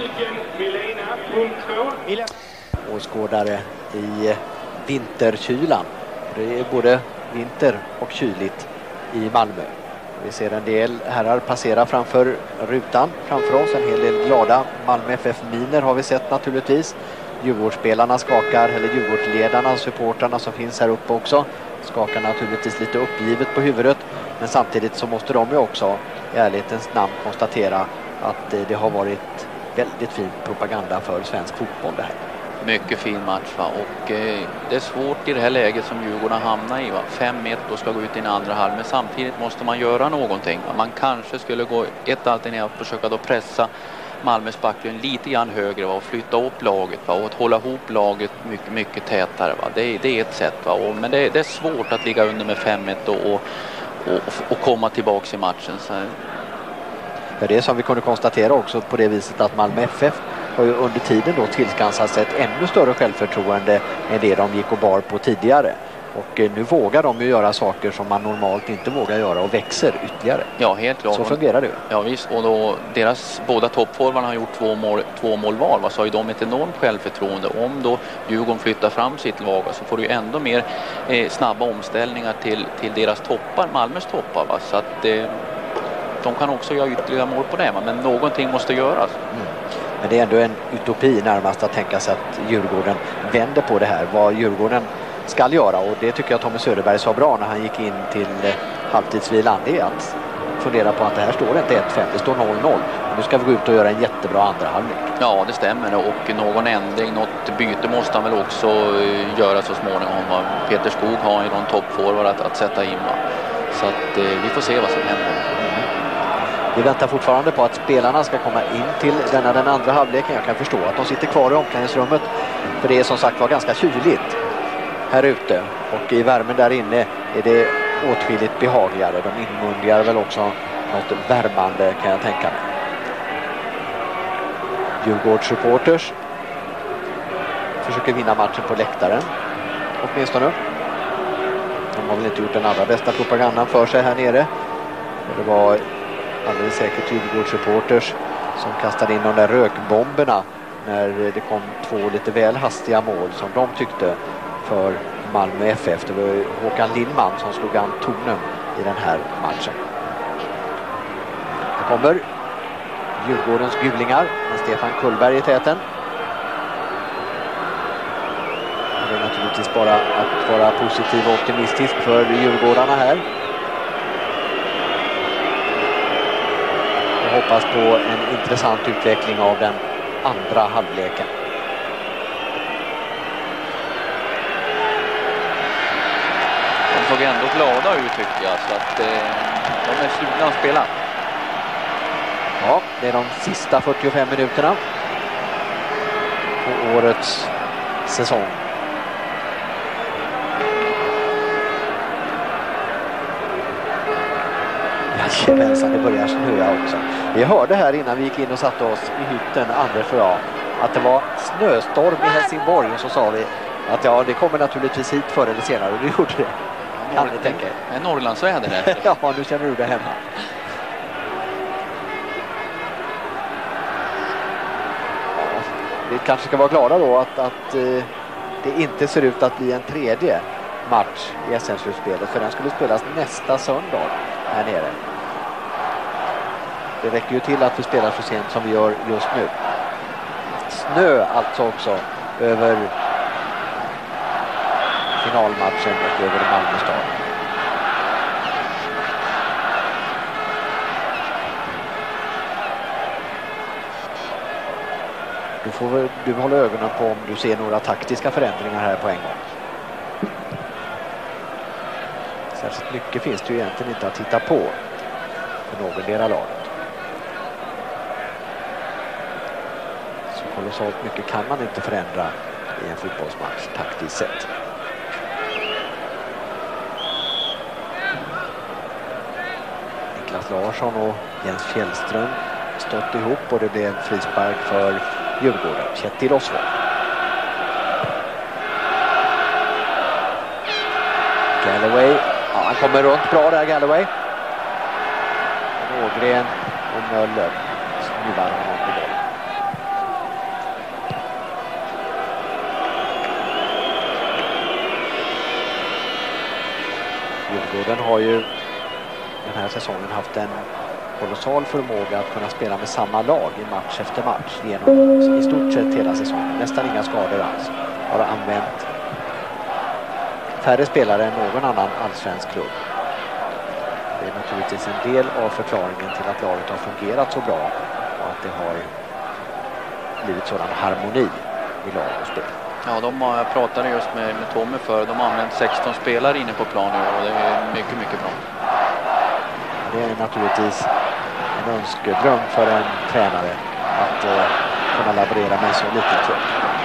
Speaker 2: Åskådare i vinterkylan. Det är både vinter och kyligt i Malmö. Vi ser en del herrar passera framför rutan framför oss. En hel del glada Malmö F F-miner har vi sett naturligtvis. Djurgårdsspelarna skakar, eller Djurgårdsledarna och supportrarna som finns här uppe också skakar naturligtvis lite uppgivet på huvudet. Men samtidigt så måste de ju också i ärlighetens namn konstatera att det har varit väldigt fin propaganda för svensk fotboll det här.
Speaker 3: Mycket fin match va? Och eh, det är svårt i det här läget som Djurgården hamnar i va? fem ett och ska gå ut i en andra halv, men samtidigt måste man göra någonting va? Man kanske skulle gå ett alternativ att försöka då pressa Malmös backlinje lite grann högre va? Och flytta upp laget va? Och att hålla ihop laget mycket, mycket tätare va? Det, det är ett sätt va? Och, men det, det är svårt att ligga under med fem ett och, och, och, och komma tillbaka i matchen så.
Speaker 2: Ja, det är som vi kunde konstatera också på det viset att Malmö F F har ju under tiden då tillskansat sig ett ännu större självförtroende än det de gick och bar på tidigare. Och eh, nu vågar de ju göra saker som man normalt inte vågar göra och växer ytterligare.
Speaker 3: Ja, helt klart.
Speaker 2: Så fungerar det.
Speaker 3: Ja visst, och då deras båda toppforwarna har gjort två mål, två mål var, va? Så har ju de ett enormt självförtroende. Om då Djurgården flyttar fram sitt lag så får du ju ändå mer eh, snabba omställningar till, till deras toppar, Malmös toppar va? Så att eh, de kan också göra ytterligare mål på det va? Men någonting måste göras.
Speaker 2: Mm. Men det är ändå en utopi närmast att tänka sig att Djurgården vänder på det här. Vad Djurgården ska göra, och det tycker jag Tommy Söderberg sa bra när han gick in till eh, halvtidsvilan, det är att fundera på att det här står inte ett fem, det står noll noll. Nu ska vi gå ut och göra en jättebra andra halvlek.
Speaker 3: Ja, det stämmer, och någon ändring, något byte måste han väl också uh, göra så småningom. Va? Peter Skog har ju någon toppforward att, att sätta in va? Så att uh, vi får se vad som händer.
Speaker 2: Vi väntar fortfarande på att spelarna ska komma in till denna den andra halvleken. Jag kan förstå att de sitter kvar i omklädningsrummet, för det är som sagt var ganska kyligt här ute, och i värmen där inne är det åtskilligt behagligare. De inmundigar väl också något värmande, kan jag tänka mig. Djurgårdssupporters försöker vinna matchen på läktaren åtminstone. De har väl inte gjort den allra bästa propagandan för sig här nere. Det var alldeles säkert Djurgårdssupporters som kastade in de där rökbomberna när det kom två lite väl hastiga mål som de tyckte för Malmö F F. Det var Håkan Lindman som slog an tonen i den här matchen. Det kommer Djurgårdens gulingar med Stefan Kullberg i täten. Det är naturligtvis bara att vara positiv och optimistisk för Djurgårdarna här. Och hoppas på en intressant utveckling av den andra halvleken.
Speaker 3: De såg ändå glada ut tycker jag, så att eh, de är sugna att spela.
Speaker 2: Ja, det är de sista fyrtiofem minuterna på årets säsong. Jajamensan, det börjar snöa också. Vi hörde här innan vi gick in och satte oss i hytten, Anders och jag, att det var snöstorm i Helsingborg, och så sa vi Att ja, det kommer naturligtvis hit förr eller senare och det gjorde det. Kan ni tänka er?
Speaker 3: En Norrlandsväder där.
Speaker 2: Ja, nu känner du det hemma. Ja, vi kanske ska vara glada då att, att eh, det inte ser ut att bli en tredje match i S M-slutspelet, för den skulle spelas nästa söndag här nere. Det räcker ju till att vi spelar så sent som vi gör just nu. Snö alltså också över finalmatchen och över Malmö stad. Du får väl, du håller ögonen på om du ser några taktiska förändringar här på en gång. Särskilt mycket finns det ju egentligen inte att titta på för någon del av laget. Så kolossalt mycket kan man inte förändra i en fotbollsmatch taktiskt sett. Niklas Larsson och Jens Fjällström stått ihop och det blev frispark för Djurgården. Kjetil Osvald. Galloway. Ja, han kommer runt bra där, Galloway. Ågren och Möller snuvar honom på boll. Djurgården har ju den här säsongen haft en kolossal förmåga att kunna spela med samma lag i match efter match genom i stort sett hela säsongen. Nästan inga skador alls. Har använt färre spelare än någon annan allsvensk klubb. Det är naturligtvis en del av förklaringen till att laget har fungerat så bra och att det har blivit sådan harmoni i lag och spel.
Speaker 3: Ja, de har, jag pratade just med, med Tommy för, de har använt sexton spelare inne på planen och det är mycket, mycket bra.
Speaker 2: Det är naturligtvis en önskedröm för en tränare att eh, kunna laborera med en så liten trupp.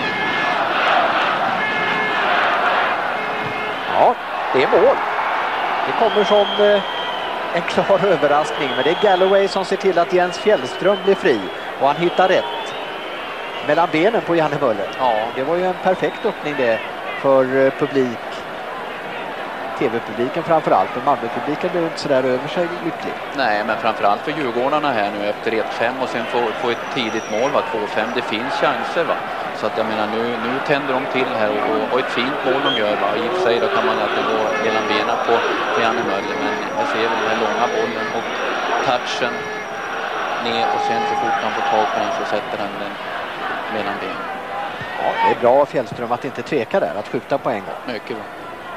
Speaker 2: Ja, det är mål. Det kommer som eh, en klar överraskning, men det är Galloway som ser till att Jens Fjällström blir fri och han hittar rätt mellan benen på Janne Möller. Ja, det var ju en perfekt öppning det för eh, publik. Tv-publiken framförallt, men Malmö-publiken blev inte sådär över sig lycklig.
Speaker 3: Nej, men framförallt för Djurgårdarna här nu efter ett fem och sen få, få ett tidigt mål, va? två fem, det finns chanser, va? Så att jag menar, nu, nu tänder de till här och, och, och ett fint mål de gör, va? I och för sig då kan man alltid gå mellan benen på, på Janne Möller, men jag ser den här långa bollen och touchen ner och sen så fort han får tag på den så sätter han den mellan benen.
Speaker 2: Ja, det är bra av Fjällström att inte tveka där, att skjuta på en gång.
Speaker 3: Mycket bra.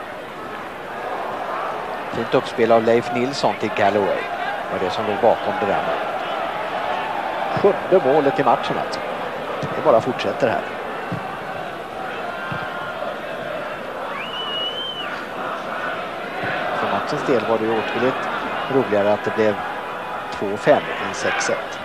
Speaker 2: Fint uppspel av Leif Nilsson till Galloway. Det var det som låg bakom det där målet. Sjunde målet i matchen alltså. Det bara fortsätter här. För matchens del var det ju åtskilligt roligare att det blev två fem än sex ett.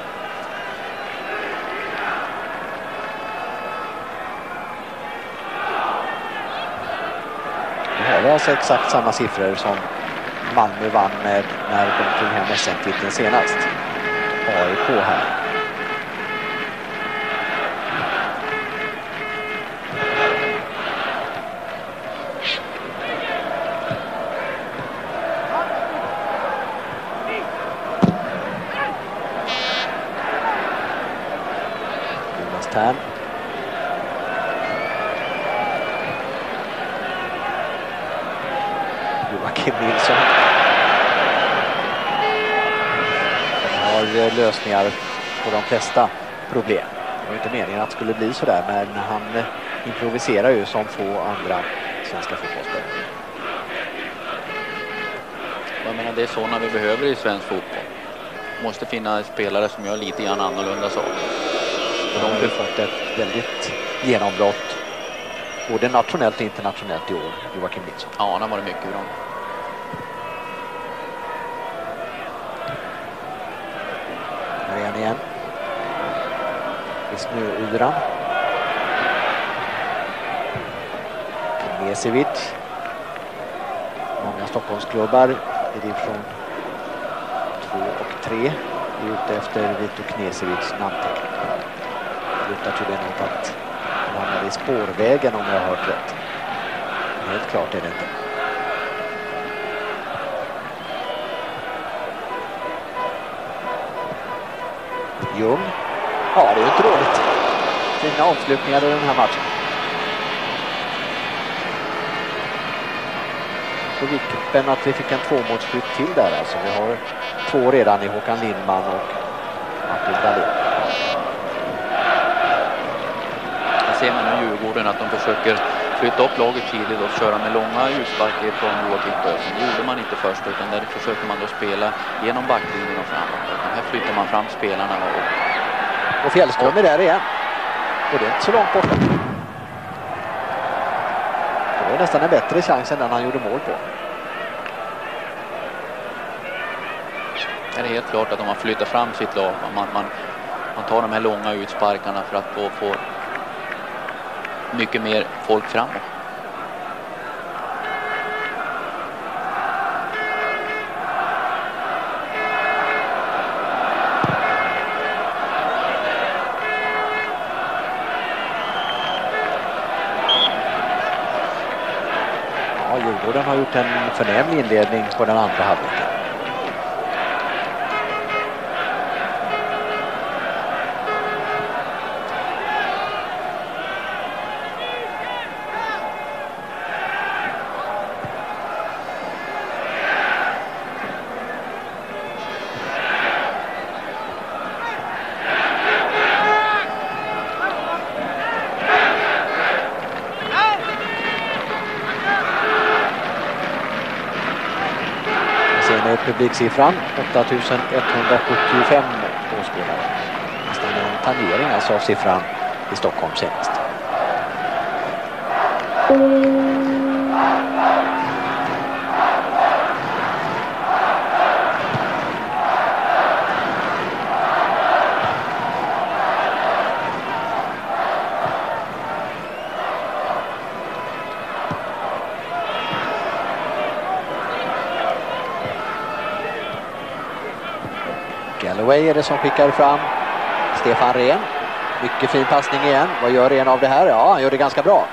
Speaker 2: Det här är alltså exakt samma siffror som Malmö vann med när de tog hem S M-titeln senast. A I K här. Jonas Tern. Joakim Nilsson. Har lösningar på de flesta problem. Det var inte meningen att det skulle bli så där, men han improviserar ju som få andra svenska fotbollsspelare.
Speaker 3: Jag menar, det är sådana vi behöver i svensk fotboll. Måste finna spelare som gör lite grann annorlunda saker.
Speaker 2: De har ju fått ett väldigt genombrott både nationellt och internationellt i år, Joakim Nilsson.
Speaker 3: Ja, han har varit mycket bra.
Speaker 2: Här är han igen. I snöyran. Knesevic. Många Stockholmsklubbar i division två och tre är ute efter Vito Knesevics namnteckning. Det lutar tydligen åt att han hamnar i spårvägen om jag har hört rätt. Helt klart är det inte. Ljung. Ja, det är ju inte dåligt. Fina avslutningar i den här matchen. Så vippen att vi fick en tvåmålsskytt till där. Alltså vi har två redan i Håkan Lindman och Martin Dahlin.
Speaker 3: Jag ser man nu Djurgården att de försöker flytta upp laget tidigt och köra med långa utsparker från Joakim Sjöström. Det gjorde man inte först, utan där försöker man då spela genom backlinjen och framåt. Här flyttar man fram spelarna och
Speaker 2: Och Fjällström är där igen. Och det är inte så långt borta. Det var nästan en bättre chans än den han gjorde mål på.
Speaker 3: Det är helt klart att om man flyttar fram sitt lag, man, man, man tar de här långa utsparkarna för att få, få mycket mer folk framåt.
Speaker 2: Djurgården har gjort en förnämlig inledning på den andra halvleken. Publiksiffran åtta tusen etthundrasjuttiofem åskådare. Nästan en tangering alltså av siffran i Stockholm senast. Galloway är det som skickar fram Stefan Rehn. Mycket fin passning igen. Vad gör Rehn av det här? Ja, han gör det ganska bra.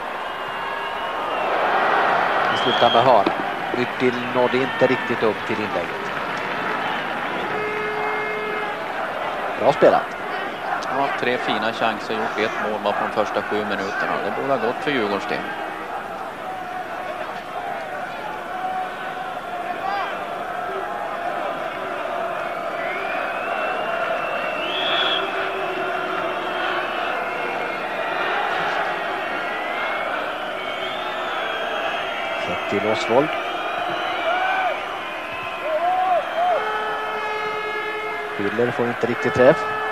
Speaker 2: Han slutar med hörna. Myttil nådde inte riktigt upp till inlägget. Bra spelat.
Speaker 3: Ja, tre fina chanser, gjort ett mål bara på de första sju minuterna. Det borde ha gått för Djurgårdens del.
Speaker 2: Till Osvold. Hiller får inte riktigt träff.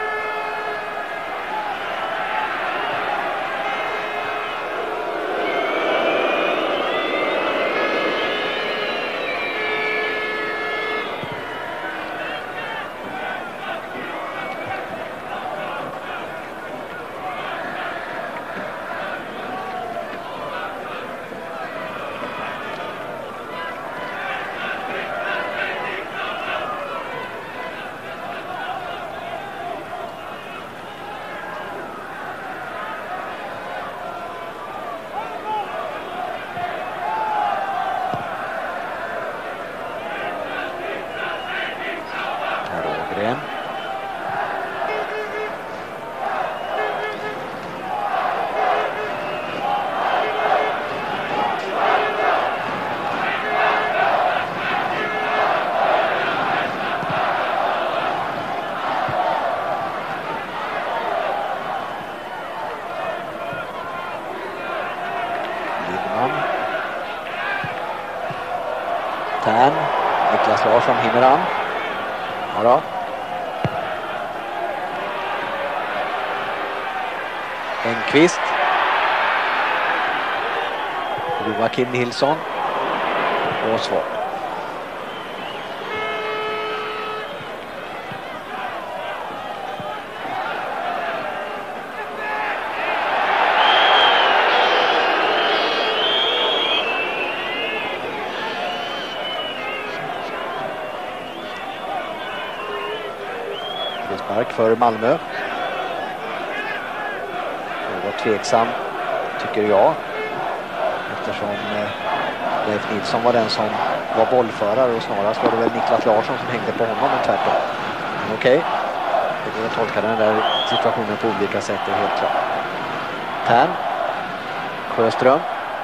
Speaker 2: Tern, Niklas Larsson hinner han. Ja då. Enqvist. Joakim Nilsson. Och Svart. Frispark för Malmö. Något tveksam tycker jag. Eftersom Leif Nilsson var den som var bollförare och snarast var det väl Niklas Larsson som hängde på honom, men tvärtom. Men okej, det går att tolka den där situationen på olika sätt, det är helt klart. Tern, Sjöström.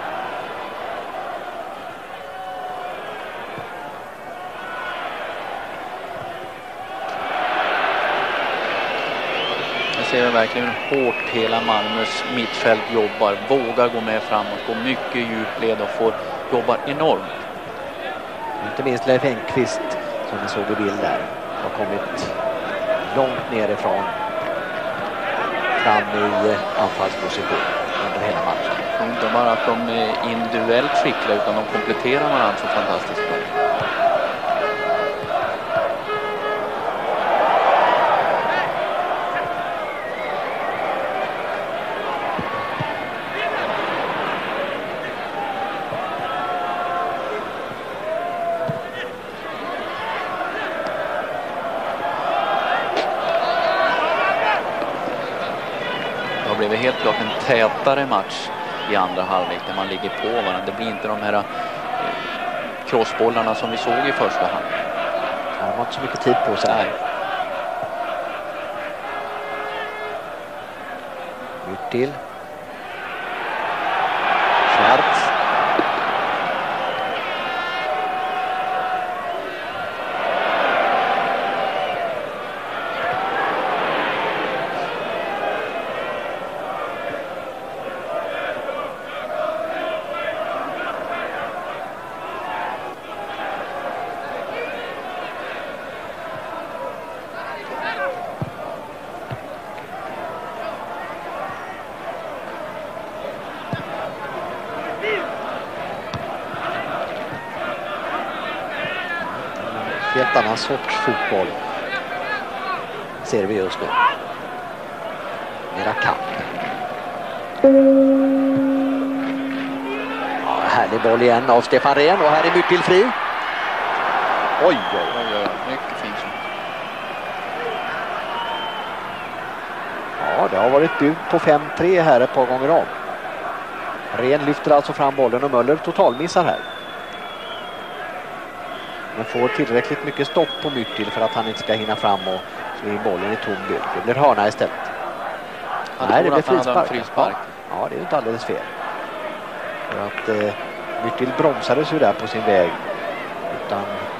Speaker 3: Jag ser verkligen hur hårt hela Malmös mittfält jobbar, vågar gå med framåt, går mycket djupled och får jobba enormt.
Speaker 2: Inte minst Leif Engqvist som ni såg i bild där har kommit långt nerifrån fram i anfallsposition under hela matchen.
Speaker 3: Och inte bara att de är individuellt skickliga utan de kompletterar varandra så fantastiskt bra. Det blev helt klart en tätare match i andra halvlek där man ligger på varandra. Det blir inte de här eh, crossbollarna som vi såg i första halvlek.
Speaker 2: Ja, det var inte så mycket tid på sig.
Speaker 3: Nej.
Speaker 2: Ut till Schwarz. Helt annan sorts fotboll ser vi just nu. Mera kamp. Ja, härlig boll igen av Stefan Rehn och här är Myttil fri. Oj, oj,
Speaker 3: oj, oj, mycket fint.
Speaker 2: Ja, det har varit bud på fem tre här ett par gånger om. Rehn lyfter alltså fram bollen och Möller totalmissar här. Men får tillräckligt mycket stopp på Myttil för att han inte ska hinna fram och slå in bollen i tom bild. Det blir hörna istället.
Speaker 3: Han
Speaker 2: Nej, det blir frispark.
Speaker 3: frispark.
Speaker 2: Ja, ja, det är ju inte alldeles fel. För att eh, Myttil bromsades ju där på sin väg utan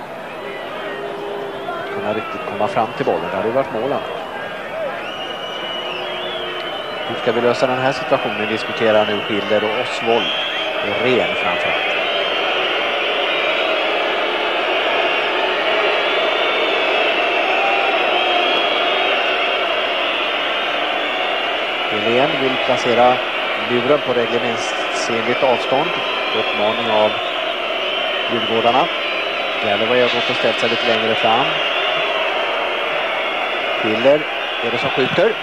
Speaker 2: att kunna riktigt komma fram till bollen. Det hade ju varit målen. Hur ska vi lösa den här situationen? Diskuterar nu Schiller och Osvold och Rehn framförallt. Helén vill placera luren på reglementsenligt avstånd. Uppmaning av Djurgårdarna. Gäller har gått och ställt sig lite längre fram. Schiller är det som skjuter.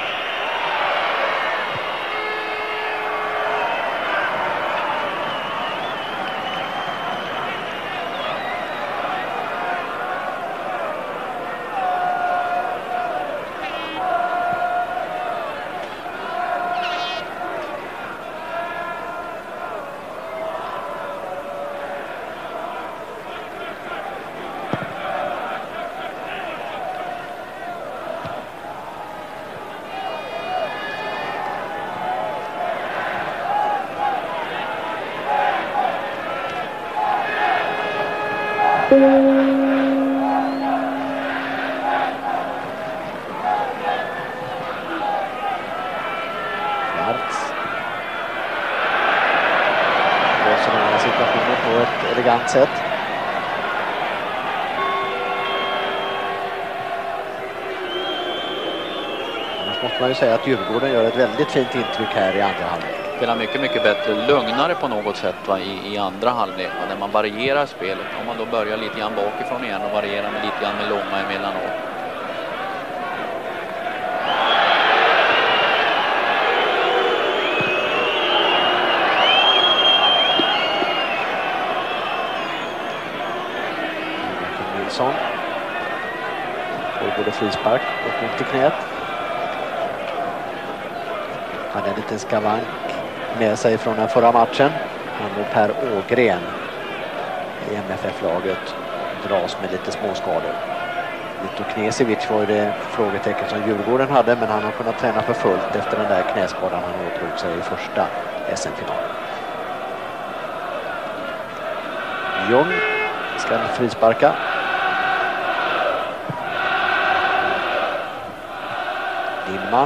Speaker 2: Sätt. Annars måste man ju säga att Djurgården gör ett väldigt fint intryck här i andra halvlek.
Speaker 3: Spelar mycket, mycket bättre, lugnare på något sätt va, i, i andra halvlek. Där man varierar spelet. Om man då börjar lite grann bakifrån igen och varierar med lite grann med långa emellanåt.
Speaker 2: Och både frispark och mot i knät. Han hade en liten skavank med sig från den förra matchen. Han och Per Ågren i M F F-laget dras med lite småskador. Lito Knesevic var det frågetecken som Djurgården hade, men han har kunnat träna för fullt efter den där knäskadan han åtdrog sig i första S M-finalen. Ljung ska frisparka. Lindman.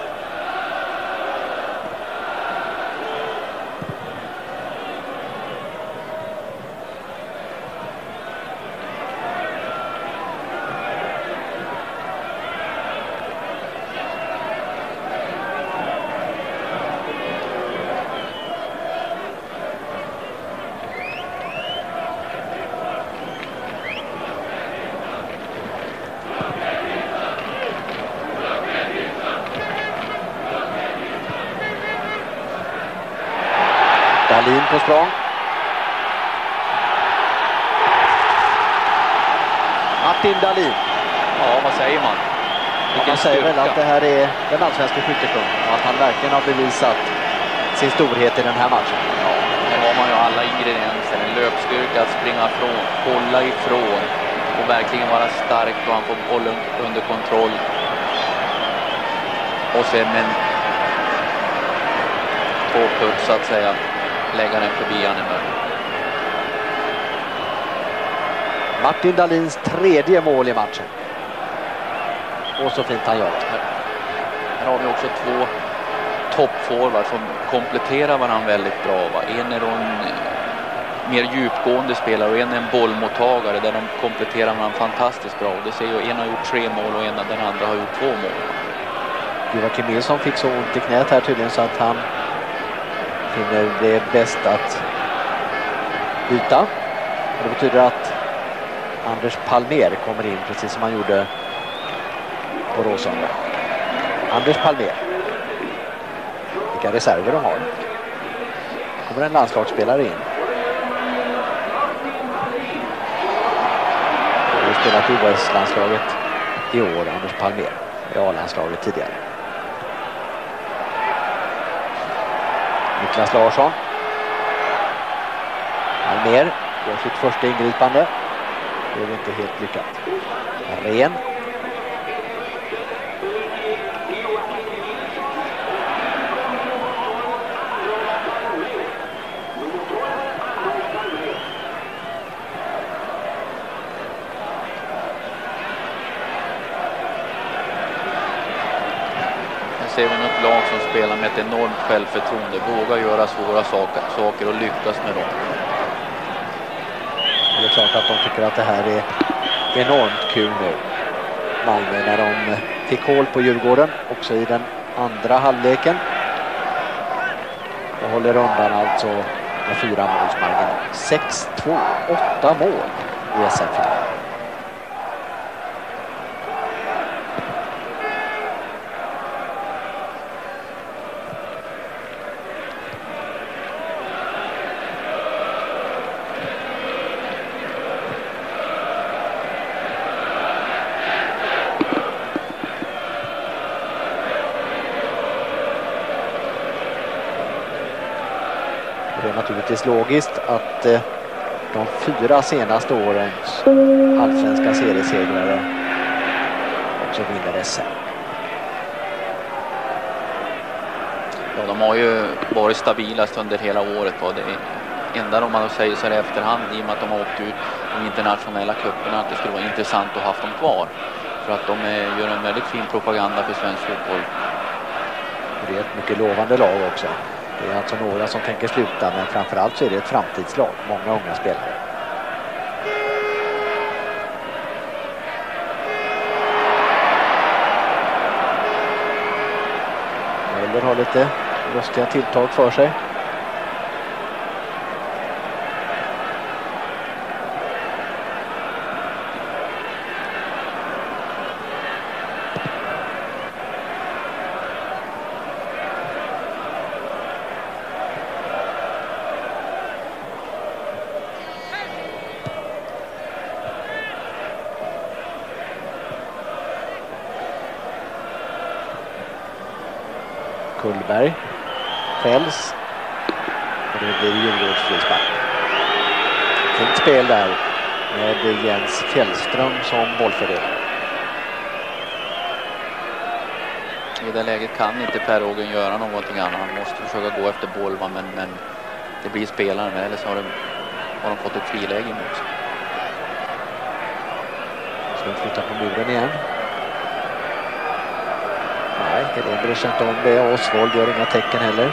Speaker 2: Dahlin på språng. Martin Dahlin.
Speaker 3: Ja, vad säger man?
Speaker 2: Ja, man säger väl att det här är den allsvenska skyttekungen och att han verkligen har bevisat sin storhet i den här matchen.
Speaker 3: Ja, här har man ju alla ingredienser. En löpstyrka, att springa ifrån, hålla ifrån och verkligen vara stark och han får bollen under kontroll. Och sen med en tåputt så att säga lägga den förbi Anneberg.
Speaker 2: Martin Dahlins tredje mål i matchen. Och så fint han gör.
Speaker 3: Här, här har vi också två toppforward som kompletterar varandra väldigt bra. Va? En är en mer djupgående spelare och en är en bollmottagare där de kompletterar varandra fantastiskt bra. Och det ser ju, en har gjort tre mål och en av den andra har gjort två mål.
Speaker 2: Joakim Nilsson fick så ont i knät här tydligen så att han finner det bäst att byta. Och det betyder att Anders Palmer kommer in precis som han gjorde på Råsunda. Anders Palmer. Vilka reserver de har. Kommer en landslagsspelare in. Han har spelat i O S-landslaget i år, Anders Palmer. I A-landslaget tidigare. Niklas Larsson. Palmer gör sitt första ingripande. Det är inte helt lyckat. Ren.
Speaker 3: Ser vi något lag som spelar med ett enormt självförtroende, vågar göra svåra saker, saker och lyckas med dem.
Speaker 2: Det är klart att de tycker att det här är enormt kul nu. Malmö när de fick hål på Djurgården också i den andra halvleken. Och håller undan alltså med fyra målsmarginal. sex två, åtta mål i S M-finalen. Det är naturligtvis logiskt att eh, de fyra senaste årens allsvenska seriesegrare också vinner S M.
Speaker 3: Ja, de har ju varit stabilast under hela året. Och det enda de har säger så här i efterhand i och med att de har åkt ut de internationella cuperna att det skulle vara intressant att ha haft dem kvar. För att de är, gör en väldigt fin propaganda för svensk fotboll.
Speaker 2: Det är ett mycket lovande lag också. Det är alltså några som tänker sluta, men framförallt så är det ett framtidslag. Många unga spelare. Möller har lite lustiga tilltag för sig. Kullberg fälls och det blir Djurgårds frispark. Fint spel där med Jens Fjällström som bollfördelare.
Speaker 3: I det läget kan inte Per-Ågen göra någonting annat. Han måste försöka gå efter boll, va? Men, men det blir spelaren, eller så har de, har de fått ett friläge emot sig.
Speaker 2: Ska de flytta på muren igen? Nej, Helén bryr sig inte om det. Osvald gör inga tecken heller.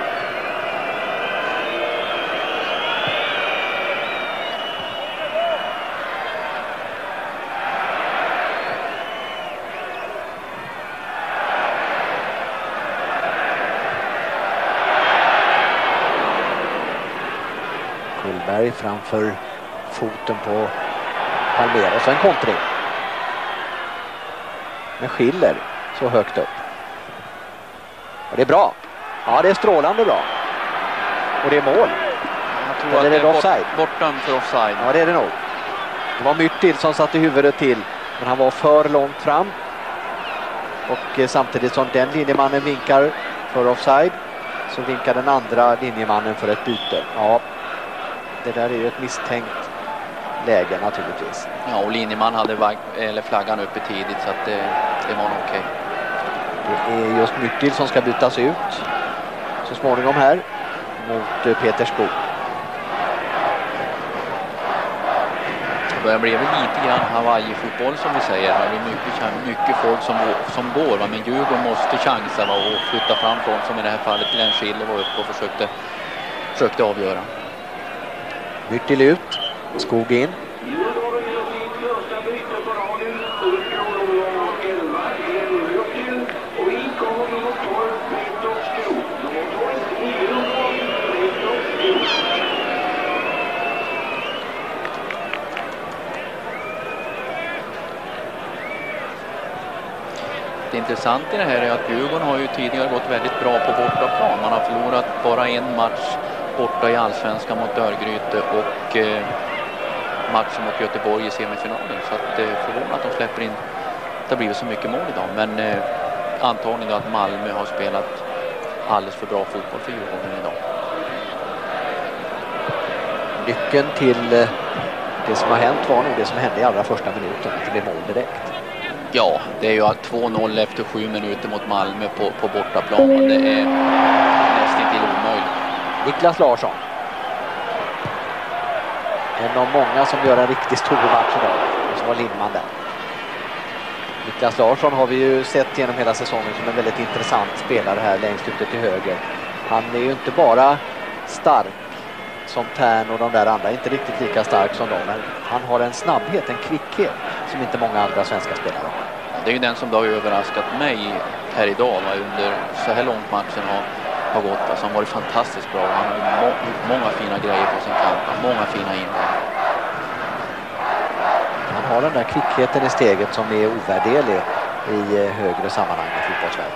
Speaker 2: Kullberg framför foten på Palmera och så en kontring. Men Schiller så högt upp. Och det är bra. Ja, det är strålande bra. Och det är mål.
Speaker 3: Jag tror
Speaker 2: Eller
Speaker 3: att
Speaker 2: är det
Speaker 3: det är
Speaker 2: offside?
Speaker 3: bort, bortom för offside.
Speaker 2: Ja, det är det nog. Det var Myrtil som satte huvudet till. Men han var för långt fram. Och eh, samtidigt som den linjemannen vinkar för offside så vinkar den andra linjemannen för ett byte. Ja, det där är ju ett misstänkt läge naturligtvis.
Speaker 3: Ja, och linjeman hade vag- eller flaggan uppe tidigt så att det, det var nog okej.
Speaker 2: Det är just Myrtil som ska bytas ut så småningom här mot eh, Peter Skog.
Speaker 3: Det börjar bli lite grann Hawaii-fotboll som vi säger. Det är mycket, mycket folk som, som går, va? Men Djurgården måste chansa, va? Och flytta fram från, som i det här fallet Glenn Schiller var uppe och försökte, försökte avgöra.
Speaker 2: Myrtil ut, Skog in.
Speaker 3: Det intressant i det här är att Djurgården har ju tidigare gått väldigt bra på bortaplan. Man har förlorat bara en match borta i Allsvenskan mot Örgryte och eh, matchen mot Göteborg i semifinalen. Så att det eh, förvånar att de släpper in. Det har blivit så mycket mål idag. Men eh, antagligen då att Malmö har spelat alldeles för bra fotboll för Djurgården idag.
Speaker 2: Nyckeln till eh, det som har hänt var nog det som hände i allra första minuten. Att det blev mål direkt.
Speaker 3: Ja, det är ju två noll efter sju minuter mot Malmö på, på bortaplan. Det är nästan till omöjligt.
Speaker 2: Niklas Larsson. En av många som gör en riktigt stor match idag. Och så var Lindman där. Niklas Larsson har vi ju sett genom hela säsongen som en väldigt intressant spelare här längst ute till höger. Han är ju inte bara stark som Tern och de där andra, inte riktigt lika stark som de, men han har en snabbhet, en kvickhet som inte många andra svenska spelare har.
Speaker 3: Det är ju den som då har överraskat mig här idag, va, under så här långt matchen har, har gått, va, som varit fantastiskt bra. Han har ju må, många fina grejer på sin kant, många fina inlägg.
Speaker 2: Han har den där kvickheten i steget som är ovärderlig i högre sammanhang i fotbollsvärlden.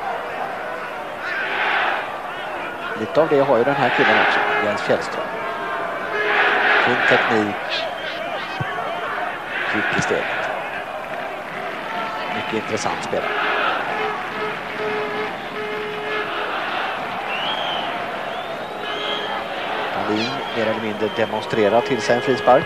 Speaker 2: Lite av det har ju den här killen också, Jens Fjällström. Fin teknik. Kvick i steget. Mycket intressant spelare. Dahlin mer eller mindre demonstrerar till sig en frispark.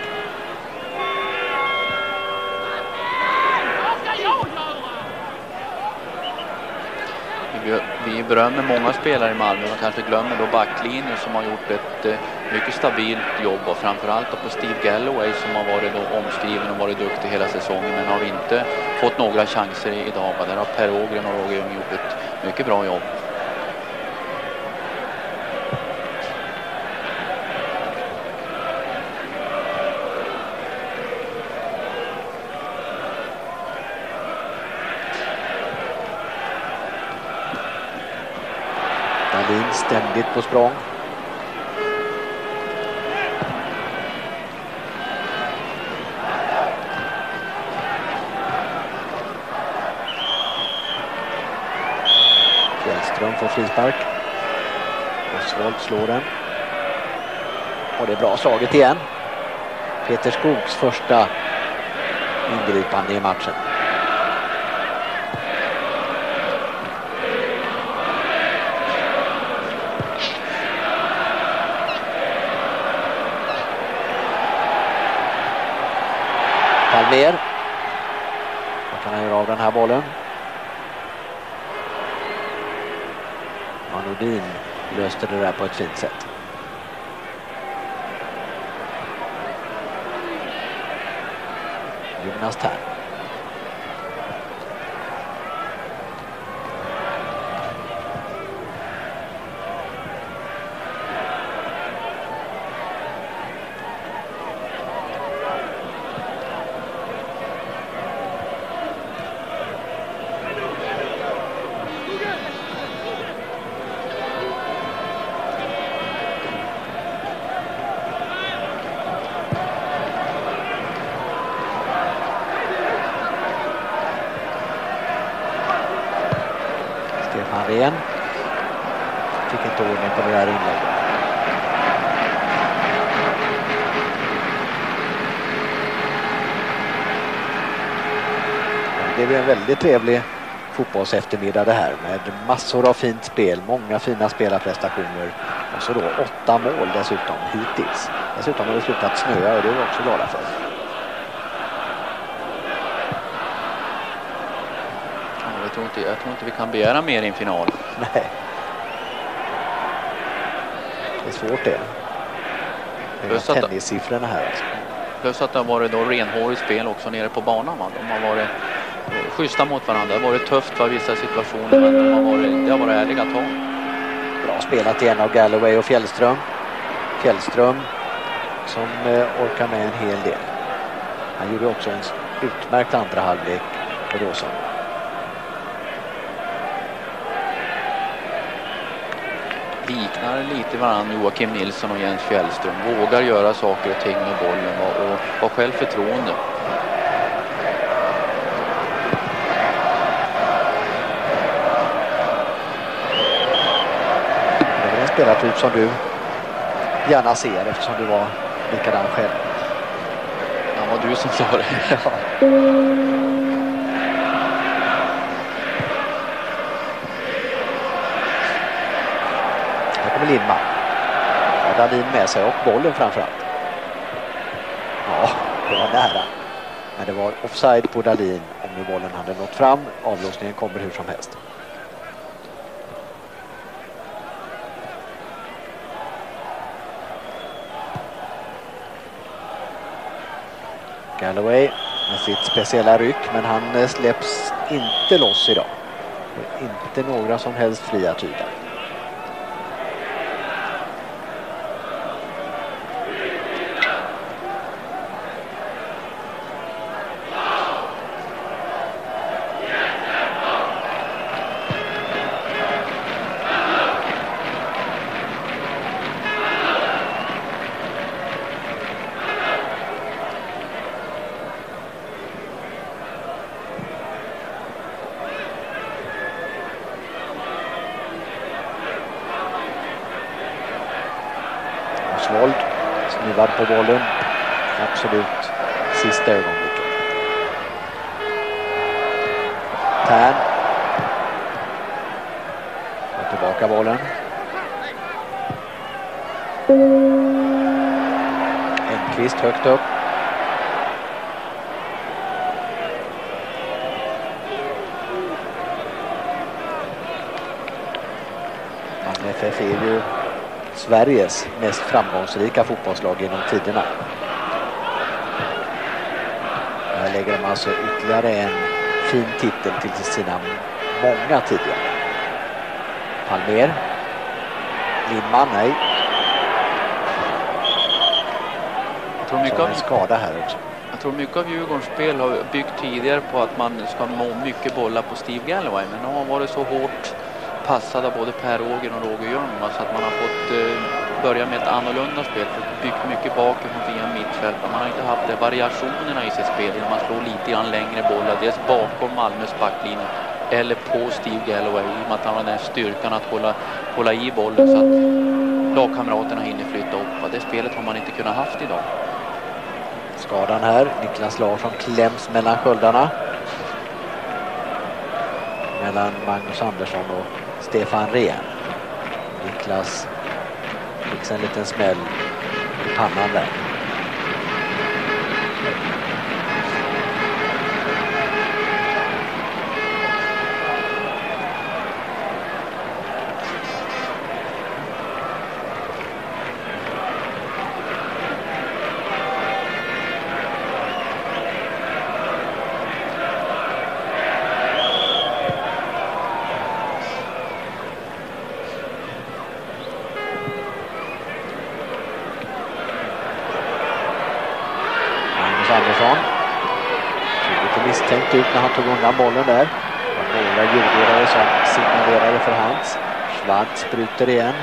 Speaker 3: Vi berömmer många spelare i Malmö och kanske glömmer då backlinjen som har gjort ett eh, mycket stabilt jobb, och framförallt på Steve Galloway som har varit då omskriven och varit duktig hela säsongen, men har inte fått några chanser idag. Där har Per Ågren och Roger Ljung gjort ett mycket bra jobb.
Speaker 2: Dahlin ständigt på språng. Fjällström får frispark. Osvald slår den. Och det är bra slaget igen. Peter Skogs första ingripande i matchen. Palmér. Då kan han göra av den här bollen. Manodin löste det där på ett fint sätt. Jonas Tern. Ren. Fick inte ordning på det där inlägget. Det blir en väldigt trevlig fotbollseftermiddag det här med massor av fint spel, många fina spelarprestationer och så då åtta mål dessutom hittills. Dessutom har det slutat snöa och det är vi också glada för.
Speaker 3: Jag tror, inte, jag tror inte vi kan begära mer i en final.
Speaker 2: Nej. Det är svårt det. Det är tennissiffrorna här. Alltså.
Speaker 3: Plus att det har varit då renhårigt spel också nere på banan. Va? De har varit schyssta mot varandra. Det har varit tufft för vissa situationer, men de har varit, det har varit ärliga tag.
Speaker 2: Bra spelat igen av Galloway och Fjällström. Fjällström som eh, orkar med en hel del. Han gjorde också en utmärkt andra halvlek på Råsson.
Speaker 3: Liknar lite varandra Joakim Nilsson och Jens Fjällström. Vågar göra saker och ting med bollen och, och har självförtroende.
Speaker 2: Det är en spelartyp som du gärna ser eftersom du var likadan själv.
Speaker 3: Ja, var du som sa det.
Speaker 2: Ja. Lindman. Ja, Dahlin med sig och bollen framförallt. Ja, det var nära. Men det var offside på Dahlin om nu bollen hade nått fram. Avlåsningen kommer hur som helst. Galloway med sitt speciella ryck, men han släpps inte loss idag. Inte några som helst fria tyglar. Oswald snuvad på bollen. Absolut sista ögonblicket. Tern. Och tillbaka bollen. Enqvist högt upp. Malmö F F är ju Sveriges mest framgångsrika fotbollslag genom tiderna. Här lägger de alltså ytterligare en fin titel till sina många tidigare. Palmér. Lindman, nej.
Speaker 3: Jag tror mycket av
Speaker 2: en skada här också.
Speaker 3: Jag tror mycket av Djurgårdens spel har byggt tidigare på att man ska nå mycket bollar på Steve Galloway, men de har varit så hårt passade både Per Åger och Roger Ljung, så att man har fått eh, börja med ett annorlunda spel, för byggt mycket bakifrån via mittfält. Man har inte haft det variationerna i sitt spel, man slår lite grann längre bollar, dels bakom Malmös backlinje eller på Steve Galloway, i och med att han har den styrkan att hålla, hålla i bollen så att lagkamraterna hinner flytta upp. Och det spelet har man inte kunnat haft idag.
Speaker 2: Skadan här, Niklas Larsson kläms mellan sköldarna. Mellan Magnus Andersson och Stefan Rehn. Niklas fick en liten smäll i pannan där. misstänkt ut när han tog undan bollen där. Och några djurgårdare som signalerade för hands. Schwarz bryter igen.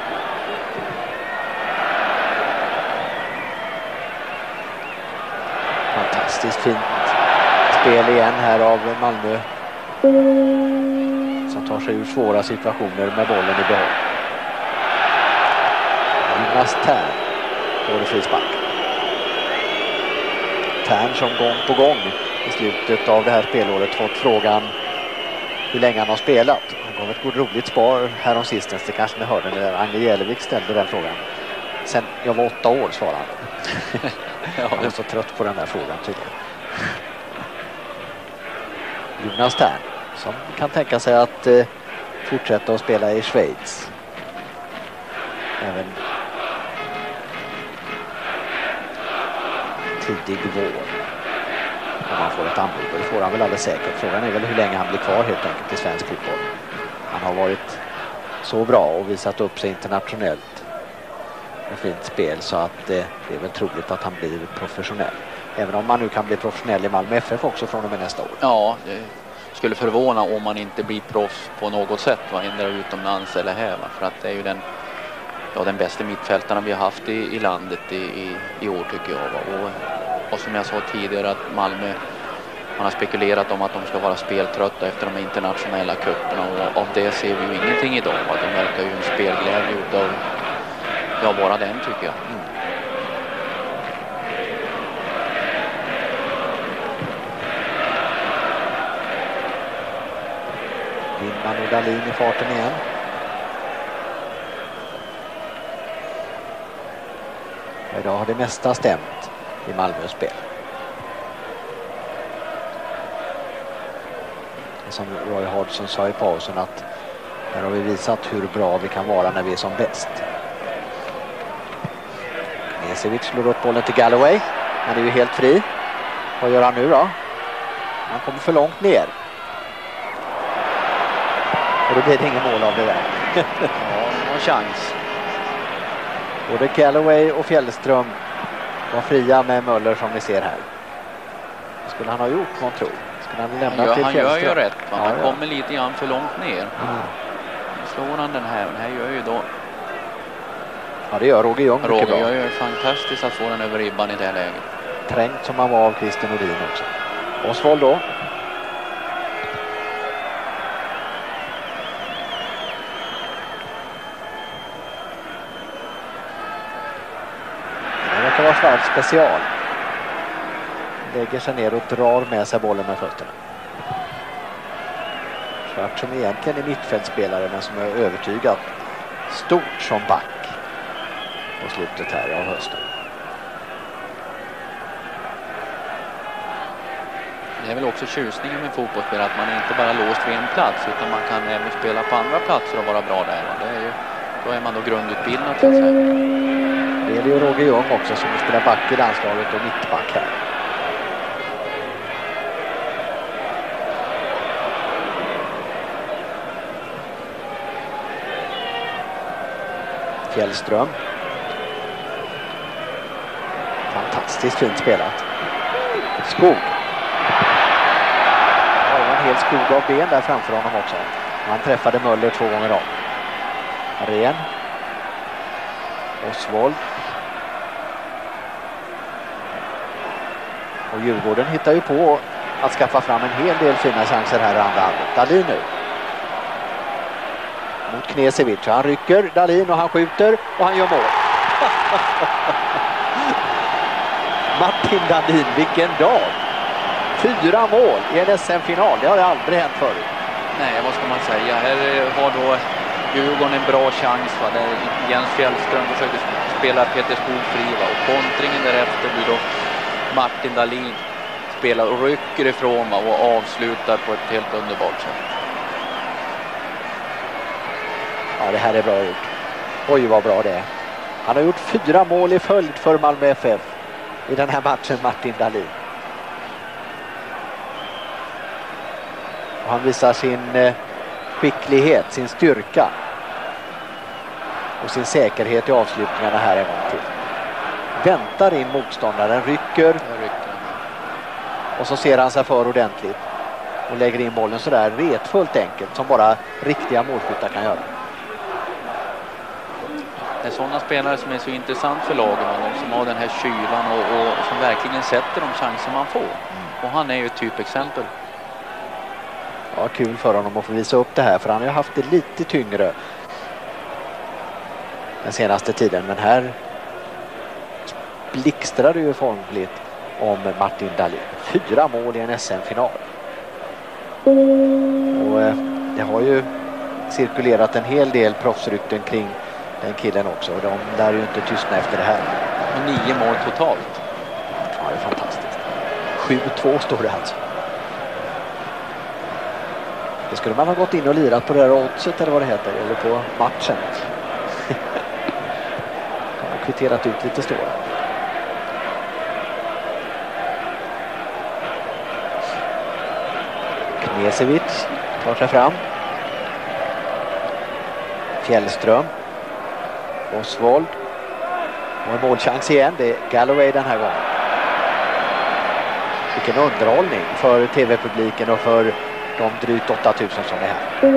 Speaker 2: Fantastiskt fint spel igen här av Malmö. Som tar sig ur svåra situationer med bollen i behåll. Jonas Tern får det frispark. Tern som gång på gång i slutet av det här spelåret fått frågan hur länge han har spelat. Han gav ett roligt spar här om sistens. Det kanske ni hörde när Ange Jelevik ställde den frågan. Sen jag var åtta år, svarade han. Jag är så trött på den här frågan tydligen. Jonas Tern som kan tänka sig att eh, fortsätta att spela i Schweiz. Även tidig vår. Om han får ett anbud. Det får han väl alldeles säkert. Frågan är väl hur länge han blir kvar helt enkelt i svensk fotboll. Han har varit så bra och visat upp sig internationellt med fint spel så att eh, det är väl troligt att han blir professionell. Även om man nu kan bli professionell i Malmö F F också från och med nästa år.
Speaker 3: Ja, det skulle förvåna om man inte blir proffs på något sätt, va? Ändra utomlands eller här. Va? För att det är ju den, ja, den bästa mittfältarna vi har haft i, i landet i, i, i år tycker jag. Va? Och, och som jag sa tidigare att Malmö, man har spekulerat om att de ska vara speltrötta efter de internationella kupperna och av det ser vi ju ingenting idag. Va? De verkar ju en spelglädje utav, ja, bara den tycker jag. Mm.
Speaker 2: Lindman och Dahlin i farten igen. Idag har det mesta stämt i Malmös spel. Som Roy Hodgson sa i pausen att här har vi visat hur bra vi kan vara när vi är som bäst. Knesevic slår upp bollen till Galloway. Han är ju helt fri. Vad gör han nu då? Han kommer för långt ner. Och då blir det ingen mål av det där.
Speaker 3: Ja, någon chans.
Speaker 2: Både Galloway och Fjällström var fria med Möller som ni ser här. Vad skulle han ha gjort, man tror? Skulle han lämna
Speaker 3: han gör,
Speaker 2: till
Speaker 3: han
Speaker 2: Fjällström?
Speaker 3: gör ju rätt. Va? Han
Speaker 2: ja, ja.
Speaker 3: kommer lite grann för långt ner.
Speaker 2: Mm.
Speaker 3: Slår han den här. Den här gör ju då...
Speaker 2: Ja, det gör Roger Ljung mycket
Speaker 3: Roger
Speaker 2: bra.
Speaker 3: gör ju fantastiskt att få den över ribban i det här läget.
Speaker 2: Trängt som han var av Christian Nordin också. Osvald då. Det verkar vara Schwarz special. Lägger sig ner och drar med sig bollen med fötterna. Schwarz som egentligen är mittfältspelare men som är övertygad stort som back på slutet här av hösten.
Speaker 3: Det är väl också tjusningen med fotbollsspel att man är inte bara låst vid en plats utan man kan även spela på andra platser och vara bra där. Det är ju, då är man då grundutbildad. Så att säga.
Speaker 2: Det gäller ju Roger Ljung också som spelar back i landslaget och mittback här. Fjällström. Fantastiskt fint spelat. Skog. Det var en hel skog av ben där framför honom också. Han träffade Möller två gånger om. Ren. Osvald. Och Djurgården hittar ju på att skaffa fram en hel del fina chanser här i andra halvlek. Dahlin nu. Mot Knesevic. Han rycker Dahlin och han skjuter och han gör mål. Martin Dahlin, vilken dag! Fyra mål i en S M-final. Det har aldrig hänt förut.
Speaker 3: Nej, vad ska man säga? Här har då Djurgården en bra chans. Va? Där Jens Fjällström försöker spela Peter Skog fri. Va? Och kontringen därefter blir då Martin Dahlin spelar och rycker ifrån, va? Och avslutar på ett helt underbart sätt.
Speaker 2: Ja, det här är bra gjort. Oj, vad bra det är. Han har gjort fyra mål i följd för Malmö F F i den här matchen, Martin Dahlin. Och han visar sin eh, skicklighet, sin styrka och sin säkerhet i avslutningarna här en gång till. Väntar in motståndaren, rycker Och så ser han sig för ordentligt och lägger in bollen så där retfullt enkelt som bara riktiga målskyttar kan göra.
Speaker 3: Det är sådana spelare som är så intressant för lagen, de som har den här kylan och, och som verkligen sätter de chanser man får. Mm. Och han är ju ett typexempel.
Speaker 2: Ja, kul för honom att få visa upp det här, för han har ju haft det lite tyngre den senaste tiden, men här blixtrar det ju formligt om Martin Dahlin. Fyra mål i en S M-final. Och eh, det har ju cirkulerat en hel del proffsrykten kring den killen också, och de lär ju inte tystna efter det här.
Speaker 3: Och nio mål totalt.
Speaker 2: Ja, det är fantastiskt. sju två står det alltså. Det skulle man ha gått in och lirat på det här oddset eller vad det heter, eller på matchen. Han har kvitterat ut lite stål. Knesevic tar sig fram. Fjällström. Oswald. Och en målchans igen. Det är Galloway den här gången. Vilken underhållning för tv-publiken och för de drygt åtta tusen som är här.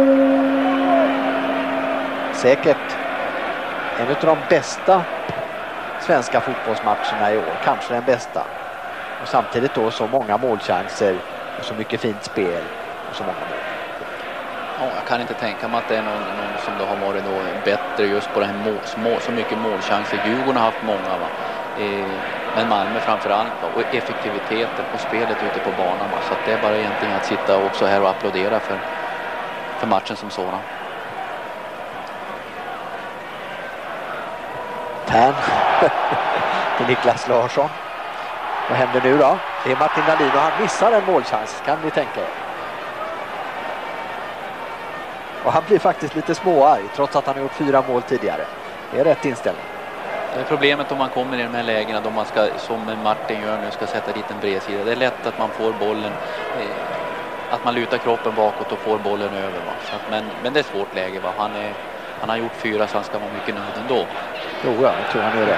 Speaker 2: Säkert en av de bästa svenska fotbollsmatcherna i år. Kanske den bästa. Och samtidigt då så många målchanser och så mycket fint spel och så många mål.
Speaker 3: Ja, jag kan inte tänka mig att det är någon, någon som då har varit då bättre just på det här mål, små, så mycket målchanser. Djurgården har haft många, va? Eh, men Malmö framförallt, va? Och effektiviteten på spelet ute på banan, va? Så att det är bara egentligen att sitta också här och applådera för, för matchen som sådan.
Speaker 2: Tern till Niklas Larsson. Vad händer nu då? Det är Martin Dahlin och han missar en målchans, kan ni tänka er. Och han blir faktiskt lite småarg trots att han har gjort fyra mål tidigare. Det är rätt inställning.
Speaker 3: Det är problemet om man kommer i de här lägena då man ska, som Martin gör nu, ska sätta dit en bredsida. Det är lätt att man får bollen, eh, att man lutar kroppen bakåt och får bollen över. Va? Så att, men, men det är ett svårt läge. Va? Han, är, han har gjort fyra så han ska vara mycket nöjd ändå.
Speaker 2: Jo, ja, jag tror han är det.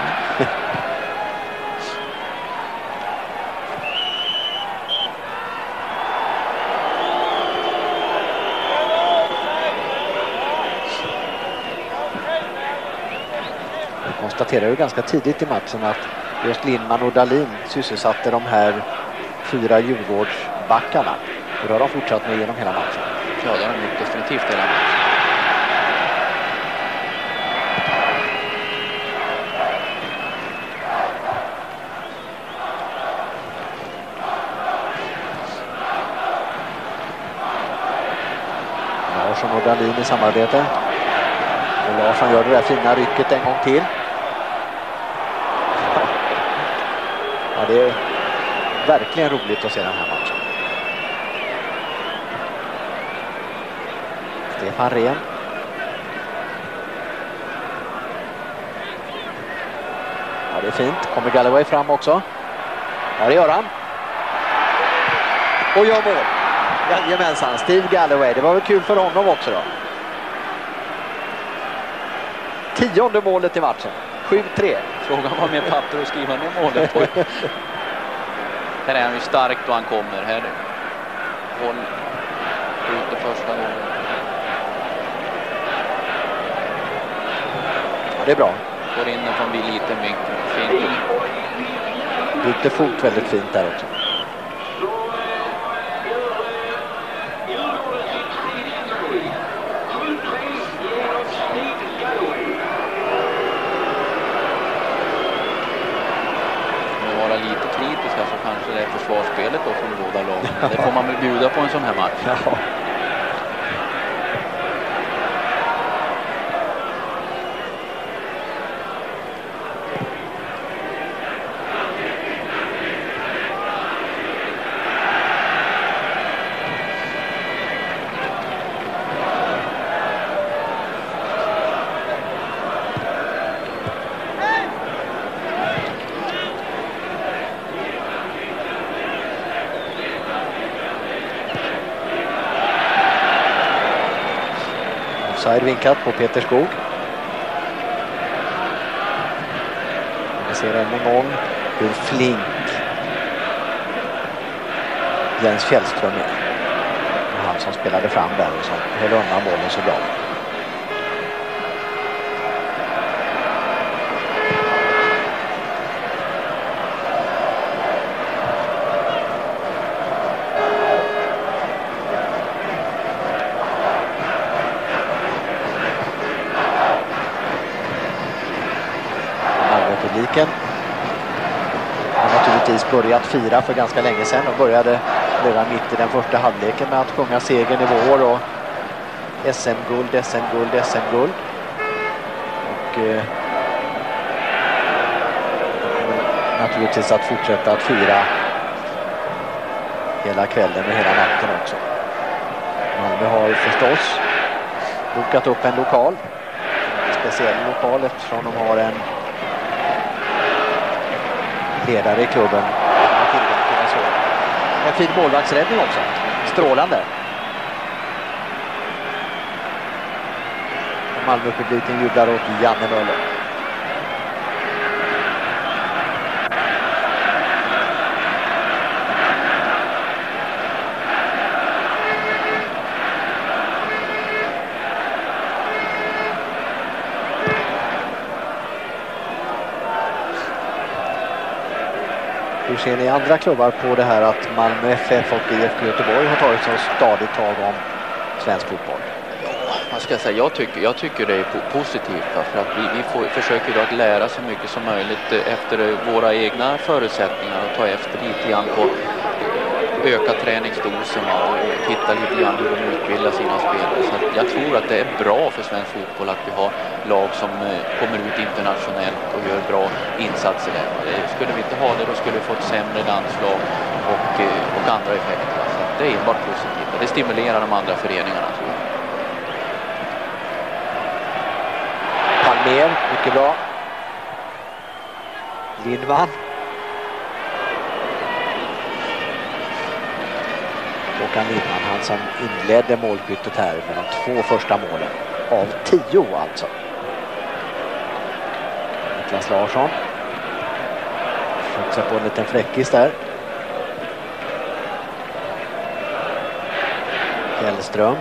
Speaker 2: Konstaterar ju ganska tidigt i matchen att just Lindman och Dahlin sysselsatte de här fyra Djurgårdsbackarna. Och då har de fortsatt med genom hela matchen.
Speaker 3: Ja, det har de gjort definitivt hela matchen.
Speaker 2: Larsson och Dahlin i samarbete. Och Larsson gör det där fina rycket en gång till. Ja, det är verkligen roligt att se den här matchen. Stefan Rehn. Ja, det är fint. Kommer Galloway fram också? Ja, det gör han. Och gör mål. Jajamensan, Steve Galloway. Det var väl kul för honom också då. Tionde målet i matchen. sju tre.
Speaker 3: Frågan var med papper och skriva ner målet på. Här är han ju stark då han kommer. Här håll skjuter första gången.
Speaker 2: Ja, det är bra.
Speaker 3: Går in och från vid liten vinkel. Fint.
Speaker 2: Byter fot väldigt fint där också.
Speaker 3: Lite kritiska så kanske det är försvarsspelet då från båda lagen. Det får man väl bjuda på en sån här match.
Speaker 2: Ja. Offside vinkat på Peter Skog. Vi ser än en gång hur flink Jens Fjällström med. Han som spelade fram den och som höll undan bollen så bra. Malmö-publiken har naturligtvis börjat fira för ganska länge sedan och började redan mitt i den första halvleken med att sjunga segern i vår och S M-guld, S M-guld, S M-guld. Och eh, naturligtvis att fortsätta att fira hela kvällen och hela natten också. Malmö har förstås bokat upp en lokal, en speciell lokal eftersom de har en ledare i klubben. En fin målvaktsräddning också. Strålande. Malmö-publiken jublar åt Janne Möller. Hur ser ni andra klubbar på det här att Malmö F F och I F K Göteborg har tagit så stadigt tag om svensk fotboll?
Speaker 3: Ja, vad ska jag säga? Jag tycker, jag tycker det är po- positivt va? För att vi, vi får, försöker då att lära så mycket som möjligt efter våra egna förutsättningar och ta efter lite grann på öka träningsdosen och titta lite grann hur de utbildar sina spelare. Så att jag tror att det är bra för svensk fotboll att vi har lag som kommer ut internationellt och gör bra insatser där. Skulle vi inte ha det, då skulle vi få ett sämre landslag och, och andra effekter. Så att det är enbart positivt. Det stimulerar de andra föreningarna, tror jag.
Speaker 2: Palmer, mycket bra. Lindman. Håkan Lindman, han som inledde målskyttet här med de två första målen. Av tio alltså. Niklas Larsson. Skjutsar på en liten fläckis där. Källström.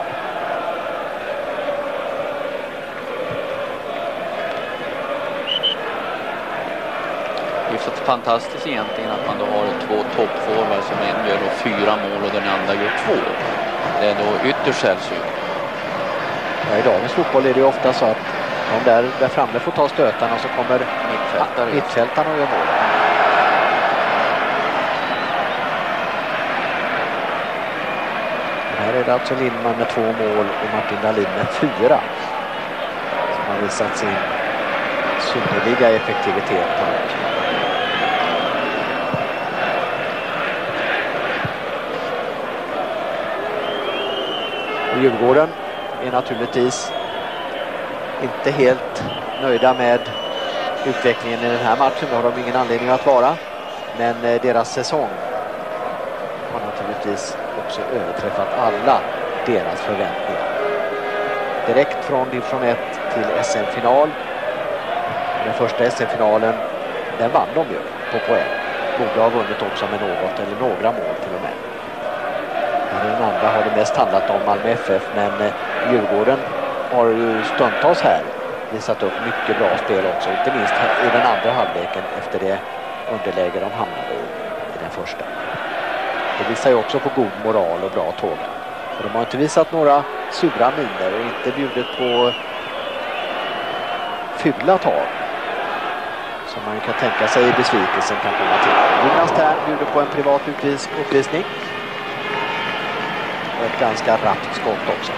Speaker 3: Det är så fantastiskt egentligen att man då har två toppforward som en gör då fyra mål och den andra gör två. Det är då ytterst sällsynt.
Speaker 2: Ja, i dagens fotboll är det ju ofta så att de där, där framme får ta stötarna och så kommer
Speaker 3: Mittfältare.
Speaker 2: mittfältarna och gör mål. Här är det alltså Lindman med två mål och Martin Dahlin med fyra. Som har visat sin synnerliga effektivitet på det. Och Djurgården är naturligtvis inte helt nöjda med utvecklingen i den här matchen. Det har de ingen anledning att vara. Men deras säsong har naturligtvis också överträffat alla deras förväntningar. Direkt från division ett till S M-final. Den första S M-finalen, den vann de ju på poäng. Borde ha vunnit också med något eller några mål till och med. Men den andra har det mest handlat om Malmö F F, men Djurgården har ju stundtals här visat upp mycket bra spel också. Inte minst i den andra halvleken efter det underläge de hamnade i den första. Det visar ju också på god moral och bra tåg. Och de har inte visat några sura miner och inte bjudit på fylla tag. Som man kan tänka sig i besvikelsen kan komma till. Jonas Tern bjuder på en privat utvis- uppvisning. Och ett ganska rappt skott också.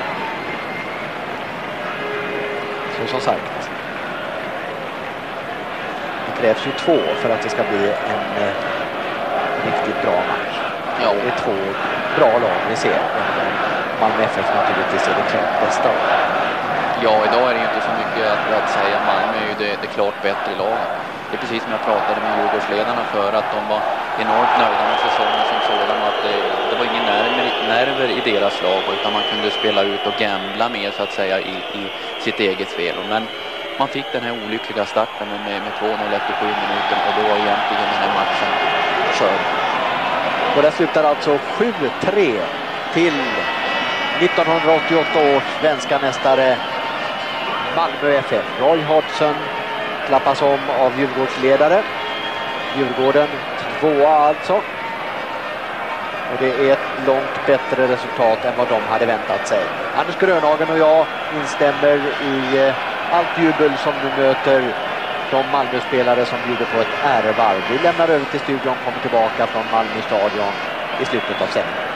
Speaker 2: Så som sagt. Det krävs ju två för att det ska bli en eh, riktigt bra match.
Speaker 3: Ja.
Speaker 2: Det är två bra lag vi ser. Malmö F F naturligtvis är det klart bästa.
Speaker 3: Ja, idag är det ju inte så mycket att, att säga. Malmö är ju det, det klart bättre laget. Det är precis som jag pratade med Djurgårdsledarna för att de var enormt nöjda med säsongen som sådan. Att det, det var ingen nerver, nerver i deras lag utan man kunde spela ut och gambla mer så att säga i, i sitt eget spel. Men man fick den här olyckliga starten med, med två noll efter sju minuter och då var egentligen den här matchen körd.
Speaker 2: Och det slutar alltså sju tre till nittonhundraåttioåtta års svenska mästare Malmö F F. Roy Hodgson klappas om av Djurgårdsledare. Djurgården tvåa alltså. Och det är ett långt bättre resultat än vad de hade väntat sig. Anders Grönhagen och jag instämmer i allt jubel som nu möter de Malmö-spelare som bjuder på ett ärevarv. Vi lämnar över till studion och kommer tillbaka från Malmö stadion i slutet av sändningen.